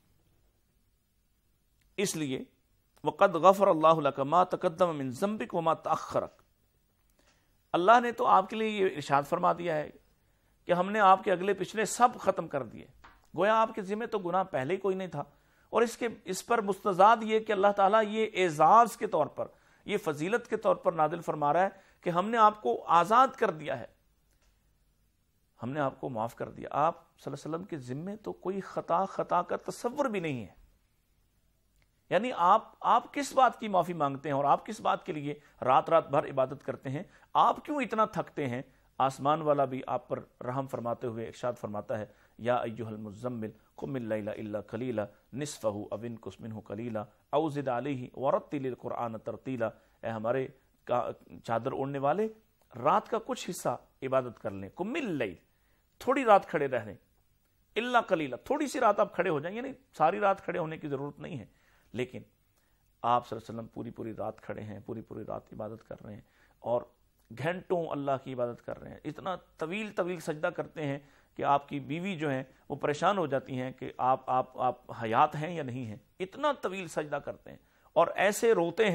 اس لیے وقد غفر اللہ لک ما تقدم من ذنبک وما تأخرک، اللہ نے تو آپ کے لیے یہ ارشاد فرما دیا ہے کہ ہم نے آپ کے اگلے پچھلے سب ختم کر دیے، گویا آپ کے ذمہ تو گناہ پہلے ہی کوئی نہیں تھا، اور اس کے اس پر مستزاد یہ کہ اللہ تعالیٰ یہ اعزاز کے طور پر، یہ فضیلت کے طور پر نازل فرما رہا ہے کہ ہم نے آپ کو آزاد کر دیا ہے، ہم نے آپ کو معاف کر دیا۔ آپ صلی اللہ علیہ وسلم کے ذمے تو کوئی خطا خطا کا تصور بھی نہیں ہے، یعنی آپ آپ کس بات کی معافی مانگتے ہیں، اور آپ کس بات کے لیے رات رات بھر عبادت کرتے ہیں؟ آپ کیوں اتنا تھکتے ہیں؟ آسمان والا بھی آپ پر رحم فرماتے ہوئے ارشاد فرماتا ہے یا ایھا المزمل قم اللیل الا قلیلا نصفہ او انقص منہ قلیلا او زد علیہ ورتل القرآن ترتیلا، اے ہمارے چادر اوڑھنے والے، رات کا کچھ حصہ عبادت کر لیں، قم اللیل، تھوڑی رات کھڑے رہنے، الا قلیلا، تھوڑی سی رات آپ کھڑے ہو جائیں، یعنی ساری رات کھڑے ہونے کی ضرورت نہیں ہے، لیکن آپ صلی اللہ علیہ وسلم پوری پوری رات کھڑے ہیں، پوری پوری رات عبادت کر رہے ہیں، اور گھنٹوں اللہ کی عبادت کر رہے ہیں، اتنا طویل طویل سجدہ کرتے ہیں کہ آپ کی بیوی جو ہیں وہ پریشان ہو جاتی ہیں کہ آپ آپ آپ حیات ہیں یا نہیں ہیں، اتنا طویل سجدہ کرتے ہیں، اور ایسے روتے ہیں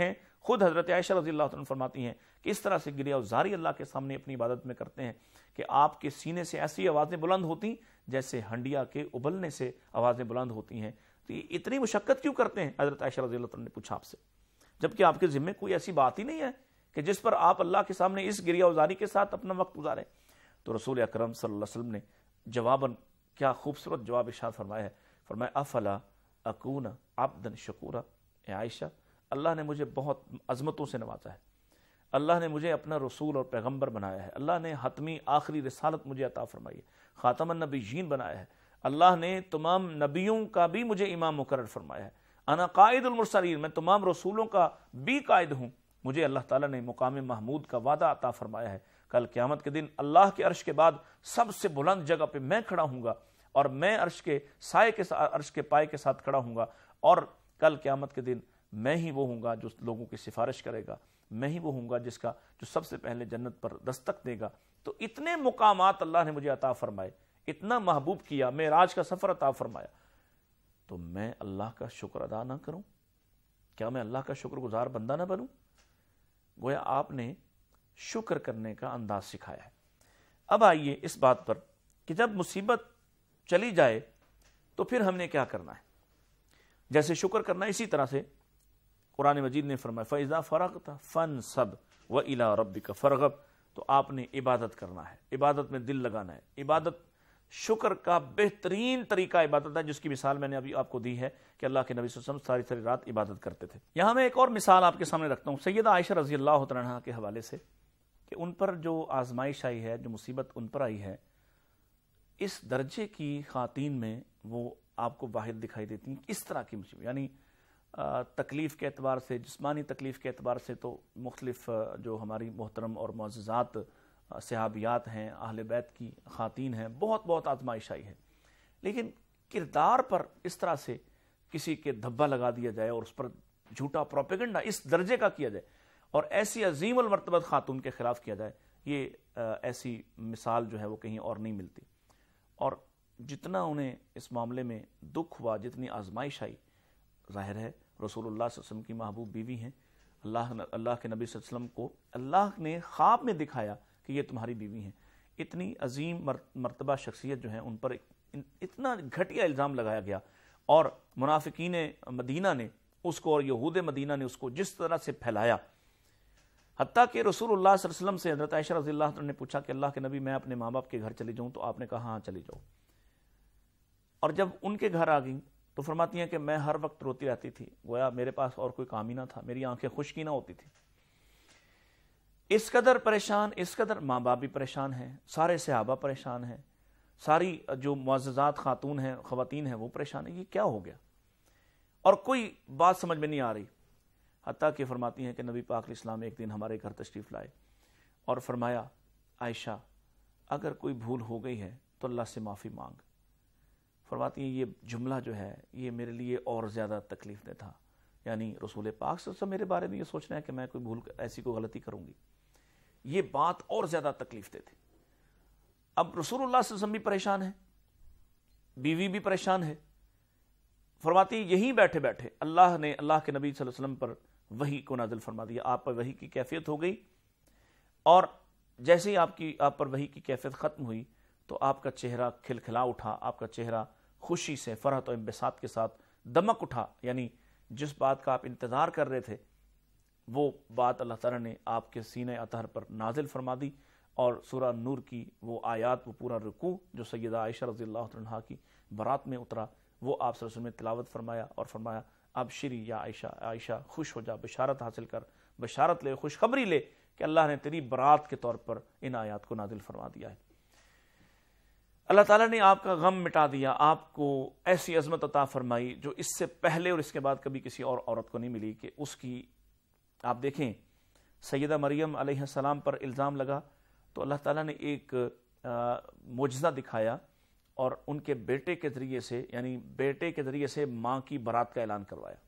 خود حضرت عائشہ رضی اللہ عنہ فرماتی ہیں کہ اس طرح سے گریہ وزاری اللہ کے سامنے اپنی عبادت میں کرتے ہیں کہ آپ کے سینے سے ایسی آوازیں بلند ہوتی جیسے ہنڈیا کے ابلنے سے آوازیں بلند ہوتی ہیں. تو یہ اتنی مشقت کیوں کرتے ہیں؟ حضرت عائشہ رضی اللہ عنہ نے پوچھا آپ سے، جبکہ آپ کے ذمے کوئی ایسی بات ہی نہیں ہے کہ جس پر آپ اللہ کے سامنے اس گریہ وزاری کے ساتھ اپنا وقت گزاریں. تو رسول اکرم صلی اللہ علیہ وسلم نے جواباً کیا خوبصورت جواب ارشاد فرمایا ہے. فرمایا افلا اکون عبدا شکورا. اے عائشہ، اللہ نے مجھے بہت عظمتوں سے نوازا ہے، اللہ نے مجھے اپنا رسول اور پیغمبر بنایا ہے، اللہ نے حتمی آخری رسالت مجھے عطا فرمائی ہے، خاتم النبیین بنایا ہے، اللہ نے تمام نبیوں کا بھی مجھے امام مقرر فرمایا ہے، انا قائد المرسلین، میں تمام رسولوں کا بھی قائد ہوں، مجھے اللہ تعالیٰ نے مقام محمود کا وعدہ عطا فرمایا ہے، کل قیامت کے دن اللہ کے عرش کے بعد سب سے بلند جگہ پہ میں کھڑا ہوں گا اور میں عرش کے سائے کے عرش کے پائے کے ساتھ کھڑا ہوں گا، اور کل قیامت کے دن میں ہی وہ ہوں گا جو لوگوں کی سفارش کرے گا، میں ہی وہ ہوں گا جس کا جو سب سے پہلے جنت پر دستک دے گا. تو اتنے مقامات اللہ نے مجھے عطا فرمائے، اتنا محبوب کیا، معراج کا سفر عطا فرمایا، تو میں اللہ کا شکر ادا نہ کروں؟ کیا میں اللہ کا شکر گزار بندہ نہ بنوں؟ گویا آپ نے شکر کرنے کا انداز سکھایا ہے. اب آئیے اس بات پر کہ جب مصیبت چلی جائے تو پھر ہم نے کیا کرنا ہے. جیسے شکر کرنا، اسی طرح سے قرآن مجید نے فرمایا فَإِذَا فَرَغْتَ فَانْصَبْ وَإِلَىٰ رَبِّكَ فَارْغَب. تو آپ نے عبادت کرنا ہے، عبادت میں دل لگانا ہے. عبادت شکر کا بہترین طریقہ عبادت ہے، جس کی مثال میں نے ابھی آپ کو دی ہے کہ اللہ کے نبی صلی اللہ علیہ وسلم ساری ساری رات عبادت کرتے تھے. یہاں میں ایک اور مثال آپ کے سامنے رکھتا ہوں سیدہ عائشہ رضی اللہ تعالیٰ عنہا کے حوالے سے، کہ ان پر جو آزمائش آئی ہے، جو مصیبت ان پر آئی ہے، اس درجے کی خواتین میں وہ آپ کو واحد دکھائی دیتی ہیں. اس طرح کی مصیبت، یعنی تکلیف کے اعتبار سے، جسمانی تکلیف کے اعتبار سے تو مختلف جو ہماری محترم اور معززات صحابیات ہیں، اہل بیت کی خواتین ہیں، بہت بہت آزمائش آئی ہے. لیکن کردار پر اس طرح سے کسی کے دھبا لگا دیا جائے اور اس پر جھوٹا پروپیگنڈا اس درجے کا کیا جائے اور ایسی عظیم المرتبت خاتون کے خلاف کیا جائے، یہ ایسی مثال جو ہے وہ کہیں اور نہیں ملتی. اور جتنا انہیں اس معاملے میں دکھ ہوا، جتنی آزمائش آئی، ظاہر ہے رسول اللہ صلی اللہ علیہ وسلم کی محبوب بیوی ہیں. اللہ اللہ کے نبی صلی اللہ علیہ وسلم کو اللہ نے خواب میں دکھایا کہ یہ تمہاری بیوی ہیں. اتنی عظیم مرتبہ شخصیت جو ہے ان پر اتنا گھٹیا الزام لگایا گیا، اور منافقین مدینہ نے اس کو اور یہود مدینہ نے اس کو جس طرح سے پھیلایا، حتیٰ کہ رسول اللہ صلی اللہ علیہ وسلم سے حضرت عائشہ رضی اللہ عنہ نے پوچھا کہ اللہ کے نبی میں اپنے ماں باپ کے گھر چلی جاؤں؟ تو آپ نے کہا ہاں چلی جاؤ. اور جب ان کے گھر آ گئیں تو فرماتی ہیں کہ میں ہر وقت روتی رہتی تھی، گویا میرے پاس اور کوئی کام ہی نہ تھا، میری آنکھیں خشکی نہ ہوتی تھی. اس قدر پریشان، اس قدر ماں باپ بھی پریشان ہیں، سارے صحابہ پریشان ہیں، ساری جو معززات خاتون ہیں، خواتین ہیں، وہ پریشان ہیں. یہ کیا ہو گیا؟ اور کوئی بات سمجھ میں نہیں آ رہی. حتیٰ کہ فرماتی ہیں کہ نبی پاک علیہ السلام ایک دن ہمارے گھر تشریف لائے اور فرمایا عائشہ اگر کوئی بھول ہو گئی ہے تو اللہ سے معافی مانگ. فرماتی ہیں یہ جملہ جو ہے یہ میرے لیے اور زیادہ تکلیف دہ تھا، یعنی رسول پاک صلی اللہ علیہ وسلم میرے بارے میں یہ سوچنا ہے کہ میں کوئی بھول ایسی کوئی غلطی کروں گی، یہ بات اور زیادہ تکلیف دہ تھی. اب رسول اللہ صلی اللہ علیہ وسلم بھی پریشان ہے، بیوی بھی پریشان ہے. فرماتی یہیں بیٹھے بیٹھے اللہ نے اللہ کے نبی صلی اللہ علیہ وسلم پر وحی کو نازل فرما دیا. آپ پر وحی کی کیفیت ہو گئی، اور جیسے ہی آپ کی آپ پر وحی کی کیفیت ختم ہوئی تو آپ کا چہرہ کھلکھلا اٹھا، آپ کا چہرہ خوشی سے، فرحت و انبساط کے ساتھ دمک اٹھا. یعنی جس بات کا آپ انتظار کر رہے تھے وہ بات اللہ تعالیٰ نے آپ کے سینہ اطہر پر نازل فرما دی، اور سورہ نور کی وہ آیات، وہ پورا رکوع جو سیدہ عائشہ رضی اللہ عنہا کی برات میں اترا، وہ آپ صلی اللہ علیہ وسلم نے تلاوت فرمایا اور فرمایا ابشری یا عائشہ، عائشہ خوش ہو جا، بشارت حاصل کر، بشارت لے، خوشخبری لے کہ اللہ نے تیری برات کے طور پر ان آیات کو نازل فرما دیا ہے. اللہ تعالیٰ نے آپ کا غم مٹا دیا، آپ کو ایسی عظمت عطا فرمائی جو اس سے پہلے اور اس کے بعد کبھی کسی اور عورت کو نہیں ملی. کہ اس کی آپ دیکھیں سیدہ مریم علیہ السلام پر الزام لگا تو اللہ تعالیٰ نے ایک معجزہ دکھایا اور ان کے بیٹے کے ذریعے سے، یعنی بیٹے کے ذریعے سے ماں کی برات کا اعلان کروایا.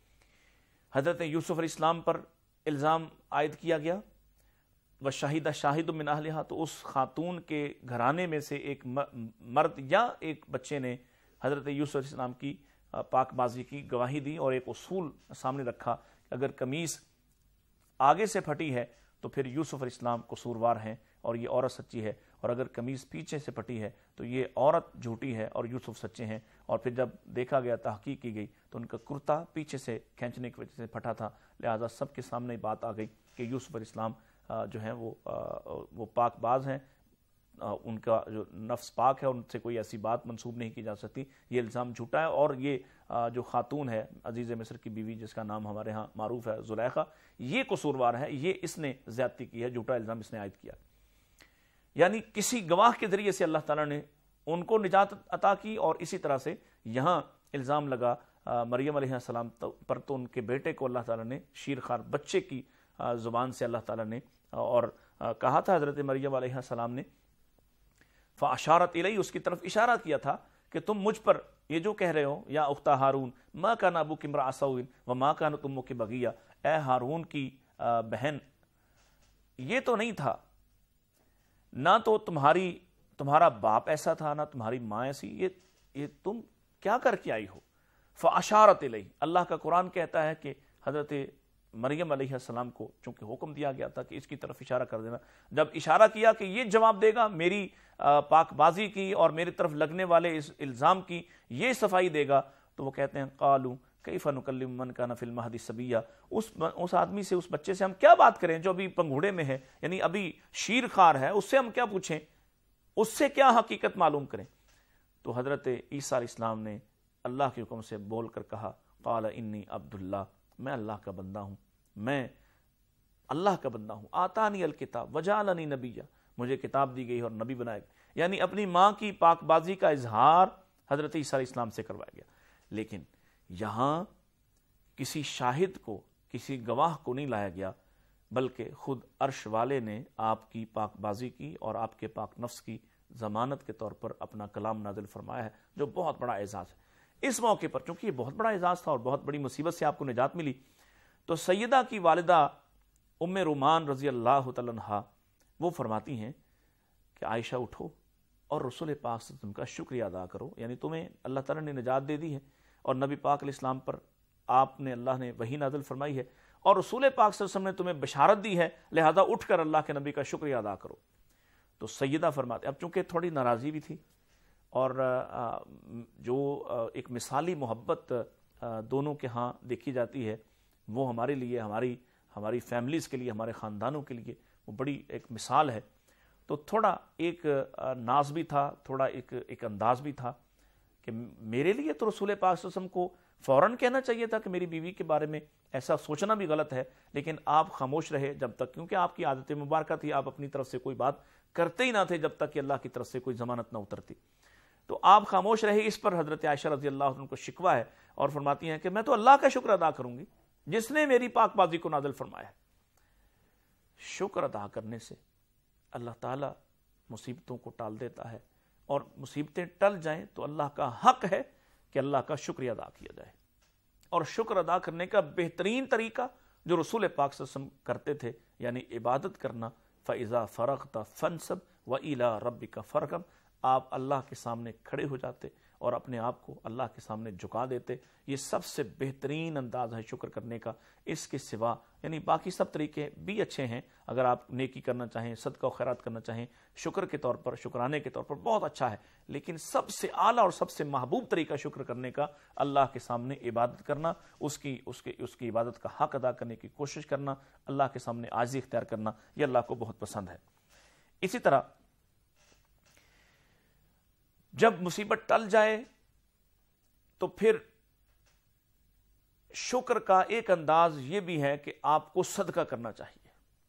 حضرت یوسف علیہ السلام پر الزام عائد کیا گیا، وَشَهِدَ شَاهِدٌ مِّنْ أَهْلِهَا، تو اس خاتون کے گھرانے میں سے ایک مرد یا ایک بچے نے حضرت یوسف علیہ السلام کی پاک بازی کی گواہی دی اور ایک اصول سامنے رکھا کہ اگر قمیص آگے سے پھٹی ہے تو پھر یوسف علیہ السلام قصوروار ہیں اور یہ عورت سچی ہے، اور اگر قمیض پیچھے سے پھٹی ہے تو یہ عورت جھوٹی ہے اور یوسف سچے ہیں۔ اور پھر جب دیکھا گیا، تحقیق کی گئی تو ان کا کرتا پیچھے سے کھینچنے کی وجہ سے پھٹا تھا، لہٰذا سب کے سامنے بات آ گئی کہ یوسف علیہ السلام جو ہیں وہ وہ پاک باز ہیں، ان کا جو نفس پاک ہے، ان سے کوئی ایسی بات منسوب نہیں کی جا سکتی، یہ الزام جھوٹا ہے۔ اور یہ جو خاتون ہے عزیز مصر کی بیوی جس کا نام ہمارے ہاں معروف ہے زلیخا، یہ قصوروار ہے، یہ اس نے زیادتی کی ہے، جھوٹا الزام اس نے عائد کیا۔ یعنی کسی گواہ کے ذریعے سے اللہ تعالیٰ نے ان کو نجات عطا کی، اور اسی طرح سے یہاں الزام لگا مریم علیہ السلام پر، تو ان کے بیٹے کو اللہ تعالیٰ نے شیرخوار بچے کی زبان سے اللہ تعالیٰ نے اور کہا تھا حضرت مریم علیہ السلام نے فاشارت الیہ، اس کی طرف اشارہ کیا تھا کہ تم مجھ پر یہ جو کہہ رہے ہو، یا اختہ ہارون ما کان ابوک امرأ سوء وما کانت امک بغیہ، اے ہارون کی بہن یہ تو نہیں تھا، نہ تو تمہاری تمہارا باپ ایسا تھا، نہ تمہاری ماں ایسی، یہ یہ تم کیا کر کے آئی ہو؟ فاشارت الیہ، اللہ کا قرآن کہتا ہے کہ حضرت مریم علیہ السلام کو چونکہ حکم دیا گیا تھا کہ اس کی طرف اشارہ کر دینا، جب اشارہ کیا کہ یہ جواب دے گا میری پاک بازی کی اور میری طرف لگنے والے اس الزام کی یہ صفائی دے گا، تو وہ کہتے ہیں قالوا کیف نکلم من کان فی المہد صبیا، اس اس آدمی سے، اس بچے سے ہم کیا بات کریں جو ابھی پنگھوڑے میں ہے، یعنی ابھی شیر خوار ہے، اس سے ہم کیا پوچھیں، اس سے کیا حقیقت معلوم کریں؟ تو حضرت عیسیٰ علیہ السلام نے اللہ کے حکم سے بول کر کہا قال انی عبد اللہ، میں اللہ کا بندہ ہوں، میں اللہ کا بندہ ہوں، آتانی الکتاب وجعلنی نبیا، مجھے کتاب دی گئی اور نبی بنایا گیا۔ یعنی اپنی ماں کی پاک بازی کا اظہار حضرت عیسیٰ علیہ السلام سے کروایا گیا، لیکن یہاں کسی شاہد کو، کسی گواہ کو نہیں لایا گیا، بلکہ خود عرش والے نے آپ کی پاک بازی کی اور آپ کے پاک نفس کی ضمانت کے طور پر اپنا کلام نازل فرمایا ہے، جو بہت بڑا اعزاز ہے۔ اس موقع پر چونکہ یہ بہت بڑا اعزاز تھا اور بہت بڑی مصیبت سے آپ کو نجات ملی، تو سیدہ کی والدہ ام رومان رضی اللہ تعالیٰ عنہا وہ فرماتی ہیں کہ عائشہ اٹھو اور رسول پاک صلی اللہ علیہ وسلم کا شکریہ ادا کرو، یعنی تمہیں اللہ تعالیٰ نے نجات دے دی ہے اور نبی پاک علیہ السلام پر آپ نے اللہ نے وحی نازل فرمائی ہے اور رسول پاک صلی اللہ علیہ وسلم نے تمہیں بشارت دی ہے، لہذا اٹھ کر اللہ کے نبی کا شکریہ ادا کرو۔ تو سیدہ فرماتے، اب چونکہ تھوڑی ناراضی بھی تھی اور جو ایک مثالی محبت دونوں کے ہاں دیکھی جاتی ہے وہ ہمارے لیے، ہماری ہماری فیملیز کے لیے، ہمارے خاندانوں کے لیے وہ بڑی ایک مثال ہے، تو تھوڑا ایک ناز بھی تھا، تھوڑا ایک ایک انداز بھی تھا کہ میرے لیے تو رسول پاک صلی اللہ علیہ وسلم کو فوراً کہنا چاہیے تھا کہ میری بیوی کے بارے میں ایسا سوچنا بھی غلط ہے، لیکن آپ خاموش رہے جب تک، کیونکہ آپ کی عادت مبارکہ تھی، آپ اپنی طرف سے کوئی بات کرتے ہی نہ تھے جب تک کہ اللہ کی طرف سے کوئی ضمانت نہ اترتی، تو آپ خاموش رہے۔ اس پر حضرت عائشہ رضی اللہ عنہ کو شکوہ ہے اور فرماتی ہیں کہ میں تو اللہ کا شکر ادا کروں گی جس نے میری پاک بازی کو نازل فرمایا ہے۔ شکر ادا کرنے سے اللہ تعالیٰ مصیبتوں کو ٹال دیتا ہے، اور مصیبتیں ٹل جائیں تو اللہ کا حق ہے کہ اللہ کا شکریہ ادا کیا جائے، اور شکر ادا کرنے کا بہترین طریقہ جو رسول پاک صلی اللہ علیہ وسلم کرتے تھے، یعنی عبادت کرنا، فَإِذَا فَرَغْتَ فَانْصَبْ وَإِلَىٰ رَبِّكَ فَارْغَب، آپ اللہ کے سامنے کھڑے ہو جاتے اور اپنے آپ کو اللہ کے سامنے جھکا دیتے۔ یہ سب سے بہترین انداز ہے شکر کرنے کا، اس کے سوا یعنی باقی سب طریقے بھی اچھے ہیں، اگر آپ نیکی کرنا چاہیں، صدقہ و خیرات کرنا چاہیں، شکر کے طور پر، شکرانے کے طور پر بہت اچھا ہے، لیکن سب سے اعلیٰ اور سب سے محبوب طریقہ شکر کرنے کا اللہ کے سامنے عبادت کرنا، اس کی اس کی اس کی عبادت کا حق ادا کرنے کی کوشش کرنا، اللہ کے سامنے عاجزی اختیار کرنا، یہ اللہ کو بہت پسند ہے۔ اسی طرح جب مصیبت ٹل جائے تو پھر شکر کا ایک انداز یہ بھی ہے کہ آپ کو صدقہ کرنا چاہیے۔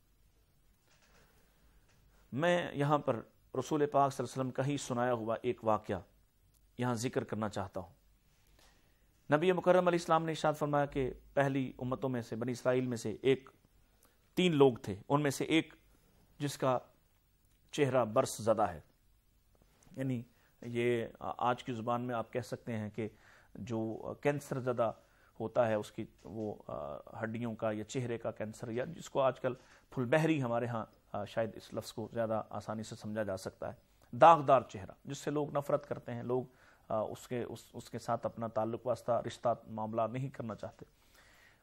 میں یہاں پر رسول پاک صلی اللہ علیہ وسلم کا ہی سنایا ہوا ایک واقعہ یہاں ذکر کرنا چاہتا ہوں۔ نبی مکرم علیہ السلام نے ارشاد فرمایا کہ پہلی امتوں میں سے، بنی اسرائیل میں سے ایک تین لوگ تھے، ان میں سے ایک جس کا چہرہ برس زدہ ہے، یعنی یہ آج کی زبان میں آپ کہہ سکتے ہیں کہ جو کینسر زدہ ہوتا ہے، اس کی وہ ہڈیوں کا یا چہرے کا کینسر، یا جس کو آج کل پھل بہری ہمارے ہاں شاید اس لفظ کو زیادہ آسانی سے سمجھا جا سکتا ہے، داغدار چہرہ جس سے لوگ نفرت کرتے ہیں، لوگ اس کے اس اس کے ساتھ اپنا تعلق واسطہ رشتہ معاملہ نہیں کرنا چاہتے،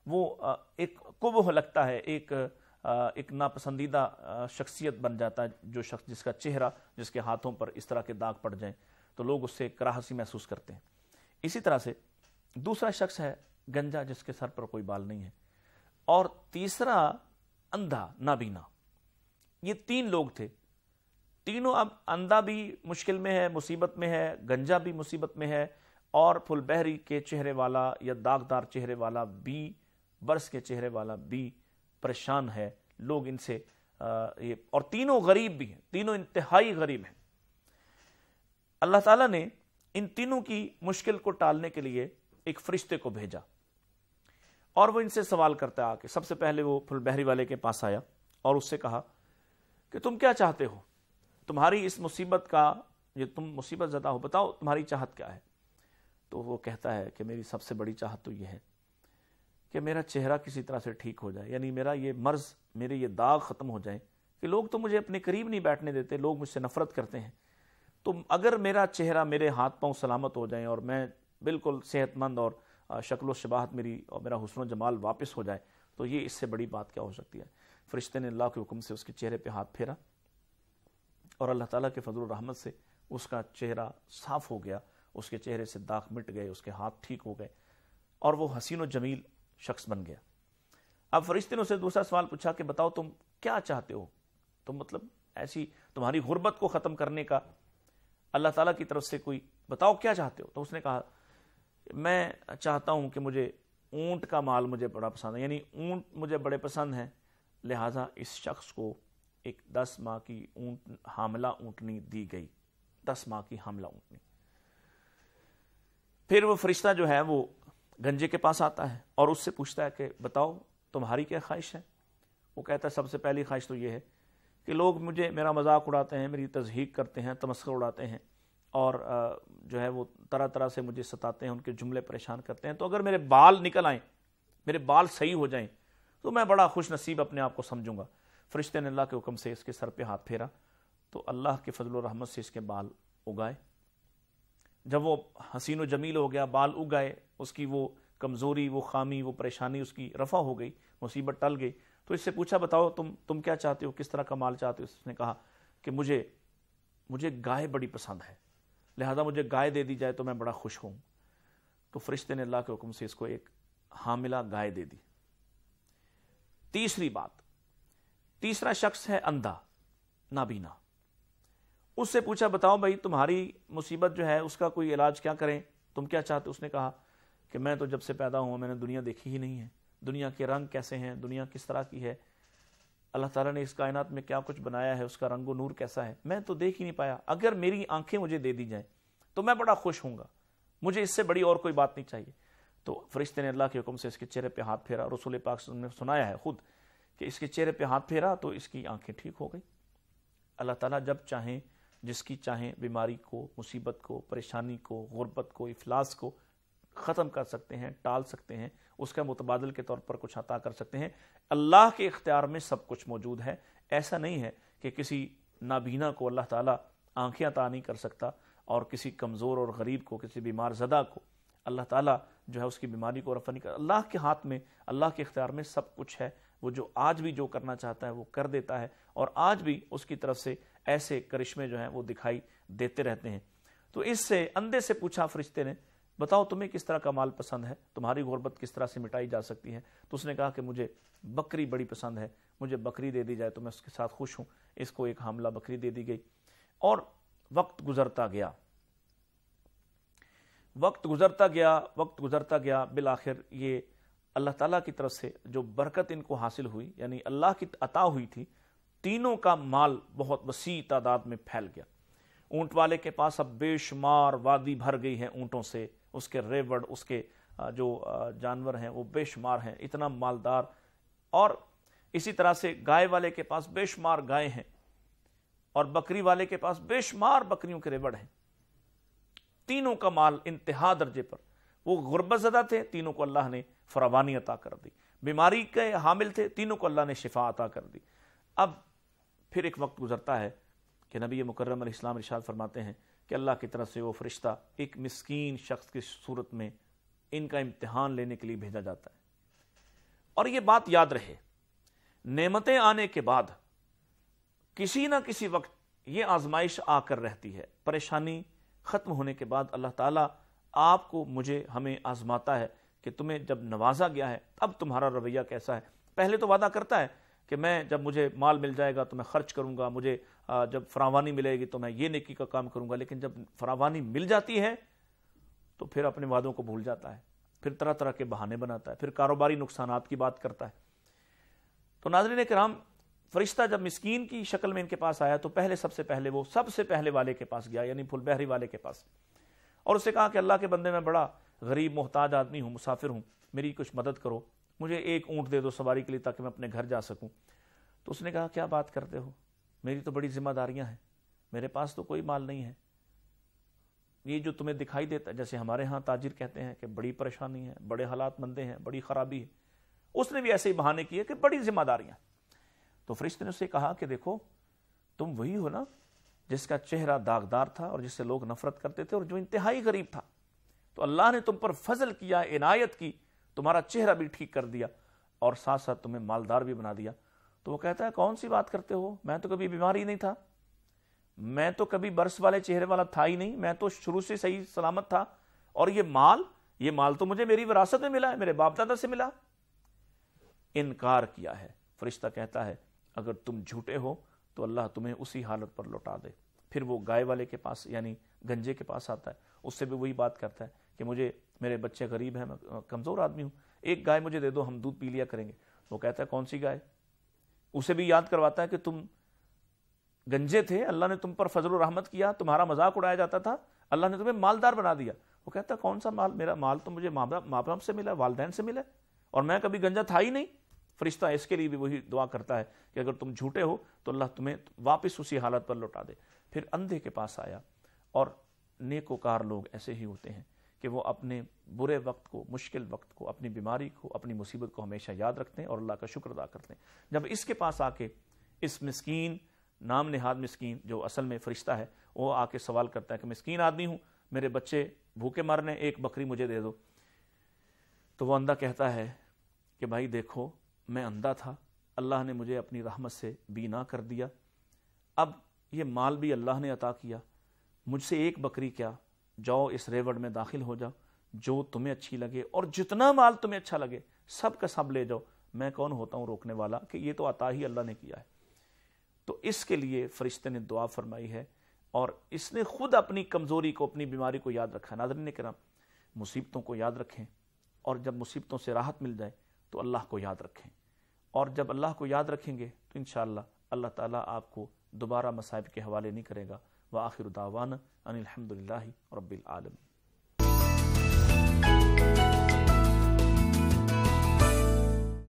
وہ ایک قبح لگتا ہے، ایک ایک ناپسندیدہ شخصیت بن جاتا ہے، جو شخص جس کا چہرہ، جس کے ہاتھوں پر اس طرح کے داغ پڑ جائیں تو لوگ اس سے کراہت محسوس کرتے ہیں۔ اسی طرح سے دوسرا شخص ہے گنجا، جس کے سر پر کوئی بال نہیں ہے، اور تیسرا اندھا، نابینا۔ یہ تین لوگ تھے، تینوں اب اندھا بھی مشکل میں ہے، مصیبت میں ہے، گنجا بھی مصیبت میں ہے، اور پھل بہری کے چہرے والا یا داغدار چہرے والا بھی، برس کے چہرے والا بھی پریشان ہے۔ لوگ ان سے یہ اور تینوں غریب بھی ہیں، تینوں انتہائی غریب ہیں۔ اللہ تعالیٰ نے ان تینوں کی مشکل کو ٹالنے کے لیے ایک فرشتے کو بھیجا، اور وہ ان سے سوال کرتا ہے آ کے۔ سب سے پہلے وہ پھل بہری والے کے پاس آیا اور اس سے کہا کہ تم کیا چاہتے ہو؟ تمہاری اس مصیبت کا، یہ تم مصیبت زدہ ہو، بتاؤ تمہاری چاہت کیا ہے؟ تو وہ کہتا ہے کہ میری سب سے بڑی چاہت تو یہ ہے کہ میرا چہرہ کسی طرح سے ٹھیک ہو جائے، یعنی میرا یہ مرض، میرے یہ داغ ختم ہو جائیں، کہ لوگ تو مجھے اپنے قریب نہیں بیٹھنے دیتے، لوگ مجھ سے نفرت کرتے ہیں، تو اگر میرا چہرہ، میرے ہاتھ پاؤں سلامت ہو جائیں اور میں بالکل صحت مند اور شکل و شباہت میری اور میرا حسن و جمال واپس ہو جائے، تو یہ اس سے بڑی بات کیا ہو سکتی ہے؟ فرشتے نے اللہ کے حکم سے اس کے چہرے پہ ہاتھ پھیرا، اور اللہ تعالیٰ کے فضل و رحمت سے اس کا چہرہ صاف ہو گیا، اس کے چہرے سے داغ مٹ گئے، اس کے ہاتھ ٹھیک ہو گئے، اور وہ حسین و جمیل شخص بن گیا۔ اب فرشتے نے اسے دوسرا سوال پوچھا کہ بتاؤ تم کیا چاہتے ہو؟ تو مطلب ایسی تمہاری غربت کو ختم کرنے کا اللہ تعالیٰ کی طرف سے کوئی، بتاؤ کیا چاہتے ہو؟ تو اس نے کہا میں چاہتا ہوں کہ مجھے اونٹ کا مال مجھے بڑا پسند ہے، یعنی اونٹ مجھے بڑے پسند ہیں، لہٰذا اس شخص کو ایک دس ماہ کی اونٹ حاملہ اونٹنی دی گئی، دس ماہ کی حاملہ اونٹنی۔ پھر وہ فرشتہ جو ہے وہ گنجے کے پاس آتا ہے اور اس سے پوچھتا ہے کہ بتاؤ تمہاری کیا خواہش ہے؟ وہ کہتا ہے سب سے پہلی خواہش تو یہ ہے کہ لوگ مجھے، میرا مذاق اڑاتے ہیں، میری تضحیک کرتے ہیں، تمسخر اڑاتے ہیں، اور جو ہے وہ طرح طرح سے مجھے ستاتے ہیں، ان کے جملے پریشان کرتے ہیں، تو اگر میرے بال نکل آئیں، میرے بال صحیح ہو جائیں تو میں بڑا خوش نصیب اپنے آپ کو سمجھوں گا۔ فرشتے نے اللہ کے حکم سے اس کے سر پہ ہاتھ پھیرا تو اللہ کے فضل و رحمت سے اس کے بال اگائے۔ جب وہ حسین و جمیل ہو گیا، بال اگائے، اس کی وہ کمزوری، وہ خامی، وہ پریشانی اس کی رفع ہو گئی، مصیبت ٹل گئی، تو اس سے پوچھا بتاؤ تم تم کیا چاہتے ہو، کس طرح کا مال چاہتے ہو؟ اس نے کہا کہ مجھے مجھے گائے بڑی پسند ہے، لہذا مجھے گائے دے دی جائے تو میں بڑا خوش ہوں۔ تو فرشتے نے اللہ کے حکم سے اس کو ایک حاملہ گائے دے دی۔ تیسری بات، تیسرا شخص ہے اندھا، نابینا۔ اس سے پوچھا بتاؤ بھائی تمہاری مصیبت جو ہے اس کا کوئی علاج کیا کریں، تم کیا چاہتے؟ اس نے کہا کہ میں تو جب سے پیدا ہوں میں نے دنیا دیکھی ہی نہیں ہے، دنیا کے رنگ کیسے ہیں، دنیا کس طرح کی ہے، اللہ تعالیٰ نے اس کائنات میں کیا کچھ بنایا ہے، اس کا رنگ و نور کیسا ہے، میں تو دیکھ ہی نہیں پایا، اگر میری آنکھیں مجھے دے دی جائیں تو میں بڑا خوش ہوں گا، مجھے اس سے بڑی اور کوئی بات نہیں چاہیے۔ تو فرشتے نے اللہ کے حکم سے اس کے چہرے پہ ہاتھ پھیرا، رسول پاک نے سنایا ہے خود کہ اس کے چہرے پہ ہاتھ پھیرا تو اس کی آنکھیں ٹھیک ہو گئی۔ اللہ تعالیٰ جب چاہیں، جس کی چاہیں بیماری کو، مصیبت کو، پریشانی کو، غربت کو، افلاس کو ختم کر سکتے ہیں، ٹال سکتے ہیں، اس کا متبادل کے طور پر کچھ عطا کر سکتے ہیں۔ اللہ کے اختیار میں سب کچھ موجود ہے۔ ایسا نہیں ہے کہ کسی نابینا کو اللہ تعالیٰ آنکھیں عطا نہیں کر سکتا، اور کسی کمزور اور غریب کو، کسی بیمار زدہ کو اللہ تعالیٰ جو ہے اس کی بیماری کو رفع نہیں کر۔ اللہ کے ہاتھ میں، اللہ کے اختیار میں سب کچھ ہے۔ وہ جو آج بھی جو کرنا چاہتا ہے وہ کر دیتا ہے، اور آج بھی اس کی طرف سے ایسے کرشمے جو ہیں وہ دکھائی دیتے رہتے ہیں۔ تو اس سے اندھے سے پوچھا فرشتے نے بتاؤ تمہیں کس طرح کا مال پسند ہے، تمہاری غربت کس طرح سے مٹائی جا سکتی ہے؟ تو اس نے کہا کہ مجھے بکری بڑی پسند ہے، مجھے بکری دے دی جائے تو میں اس کے ساتھ خوش ہوں۔ اس کو ایک حاملہ بکری دے دی گئی، اور وقت گزرتا گیا، وقت گزرتا گیا وقت گزرتا گیا بالآخر یہ اللہ تعالیٰ کی طرف سے جو برکت ان کو حاصل ہوئی، یعنی اللہ کی عطا ہوئی تھی، تینوں کا مال بہت وسیع تعداد میں پھیل گیا۔ اونٹ والے کے پاس اب بے شمار وادی بھر گئی ہے اونٹوں سے، اس کے ریوڑ، اس کے جو جانور ہیں وہ بے شمار ہیں، اتنا مالدار۔ اور اسی طرح سے گائے والے کے پاس بے شمار گائے ہیں، اور بکری والے کے پاس بے شمار بکریوں کے ریوڑ ہیں۔ تینوں کا مال انتہا درجے پر، وہ غربت زدہ تھے، تینوں کو اللہ نے فراوانی عطا کر دی، بیماری کے حامل تھے، تینوں کو اللہ نے شفا عطا کر دی۔ اب پھر ایک وقت گزرتا ہے کہ نبی مکرم علیہ السلام ارشاد فرماتے ہیں کہ اللہ کی طرف سے وہ فرشتہ ایک مسکین شخص کی صورت میں ان کا امتحان لینے کے لیے بھیجا جاتا ہے۔ اور یہ بات یاد رہے، نعمتیں آنے کے بعد کسی نہ کسی وقت یہ آزمائش آ کر رہتی ہے، پریشانی ختم ہونے کے بعد اللہ تعالیٰ آپ کو مجھے ہمیں آزماتا ہے کہ تمہیں جب نوازا گیا ہے اب تمہارا رویہ کیسا ہے۔ پہلے تو وعدہ کرتا ہے کہ میں جب مجھے مال مل جائے گا تو میں خرچ کروں گا، مجھے جب فراوانی ملے گی تو میں یہ نیکی کا کام کروں گا، لیکن جب فراوانی مل جاتی ہے تو پھر اپنے وعدوں کو بھول جاتا ہے، پھر طرح طرح کے بہانے بناتا ہے، پھر کاروباری نقصانات کی بات کرتا ہے۔ تو ناظرین کرام، فرشتہ جب مسکین کی شکل میں ان کے پاس آیا تو پہلے سب سے پہلے وہ سب سے پہلے والے کے پاس گیا، یعنی پھل بحری والے کے پاس، اور اسے کہا کہ اللہ کے بندے میں بڑا غریب محتاج آدمی ہوں، مسافر ہوں، میری کچھ مدد کرو، مجھے ایک اونٹ دے دو سواری کے لیے تاکہ میں اپنے گھر جا سکوں۔ تو اس نے کہا کیا بات کرتے ہو، میری تو بڑی ذمہ داریاں ہیں، میرے پاس تو کوئی مال نہیں ہے، یہ جو تمہیں دکھائی دیتا ہے، جیسے ہمارے ہاں تاجر کہتے ہیں کہ بڑی پریشانی ہے، بڑے حالات مندے ہیں، بڑی خرابی ہے، اس نے بھی ایسے ہی بہانے کیے کہ بڑی ذمہ داریاں۔ تو فرشتے نے اسے کہا کہ دیکھو تم وہی ہو نا جس کا چہرہ داغدار تھا اور جس سے لوگ نفرت کرتے تھے اور جو انتہائی غریب تھا، تو اللہ نے تم پر فضل کیا، عنایت کی، تمہارا چہرہ بھی ٹھیک کر دیا اور ساتھ ساتھ تمہیں مالدار بھی بنا دیا۔ تو وہ کہتا ہے کون سی بات کرتے ہو، میں تو کبھی بیمار ہی نہیں تھا، میں تو کبھی برس والے چہرے والا تھا ہی نہیں، میں تو شروع سے صحیح سلامت تھا، اور یہ مال یہ مال تو مجھے میری وراثت میں ملا ہے، میرے باپ دادا سے ملا۔ انکار کیا ہے۔ فرشتہ کہتا ہے اگر تم جھوٹے ہو تو اللہ تمہیں اسی حالت پر لوٹا دے۔ پھر وہ گائے والے کے پاس یعنی گنجے کے پاس آتا ہے، اس سے بھی وہی بات کرتا ہے کہ مجھے میرے بچے غریب ہیں، میں کمزور آدمی ہوں، ایک گائے مجھے دے دو، ہم دودھ پی لیا کریں گے۔ وہ کہتا ہے کون سی گائے؟ اسے بھی یاد کرواتا ہے کہ تم گنجے تھے، اللہ نے تم پر فضل و رحمت کیا، تمہارا مذاق اڑایا جاتا تھا، اللہ نے تمہیں مالدار بنا دیا۔ وہ کہتا ہے کون سا مال، میرا مال تو مجھے ماں باپ سے ملا، والدین سے ملا، اور میں کبھی گنجا تھا ہی نہیں۔ فرشتہ اس کے لیے بھی وہی دعا کرتا ہے کہ اگر تم جھوٹے ہو تو اللہ تمہیں واپس اسی حالت پر لوٹا دے۔ پھر اندھے کے پاس آیا، اور نیکوکار لوگ ایسے ہی ہوتے ہیں کہ وہ اپنے برے وقت کو، مشکل وقت کو، اپنی بیماری کو، اپنی مصیبت کو ہمیشہ یاد رکھتے ہیں اور اللہ کا شکر ادا کرتے ہیں۔ جب اس کے پاس آ کے اس مسکین، نام نہاد مسکین جو اصل میں فرشتہ ہے، وہ آ کے سوال کرتا ہے کہ مسکین آدمی ہوں، میرے بچے بھوکے مرنے، ایک بکری مجھے دے دو۔ تو وہ اندھا کہتا ہے کہ بھائی دیکھو میں اندھا تھا، اللہ نے مجھے اپنی رحمت سے بینا کر دیا، اب یہ مال بھی اللہ نے عطا کیا، مجھ سے ایک بکری کیا، جاؤ اس ریوڑ میں داخل ہو جاؤ، جو تمہیں اچھی لگے اور جتنا مال تمہیں اچھا لگے سب کا سب لے جاؤ، میں کون ہوتا ہوں روکنے والا، کہ یہ تو عطا ہی اللہ نے کیا ہے۔ تو اس کے لیے فرشتے نے دعا فرمائی ہے، اور اس نے خود اپنی کمزوری کو، اپنی بیماری کو یاد رکھا۔ ناظرین کرام، مصیبتوں کو یاد رکھیں، اور جب مصیبتوں سے راحت مل جائے تو اللہ کو یاد رکھیں، اور جب اللہ کو یاد رکھیں گے تو انشاءاللہ اللہ تعالیٰ آپ کو دوبارہ مصائب کے حوالے نہیں کرے گا۔ وآخر دعوانا ان الحمدللہ رب العالمین۔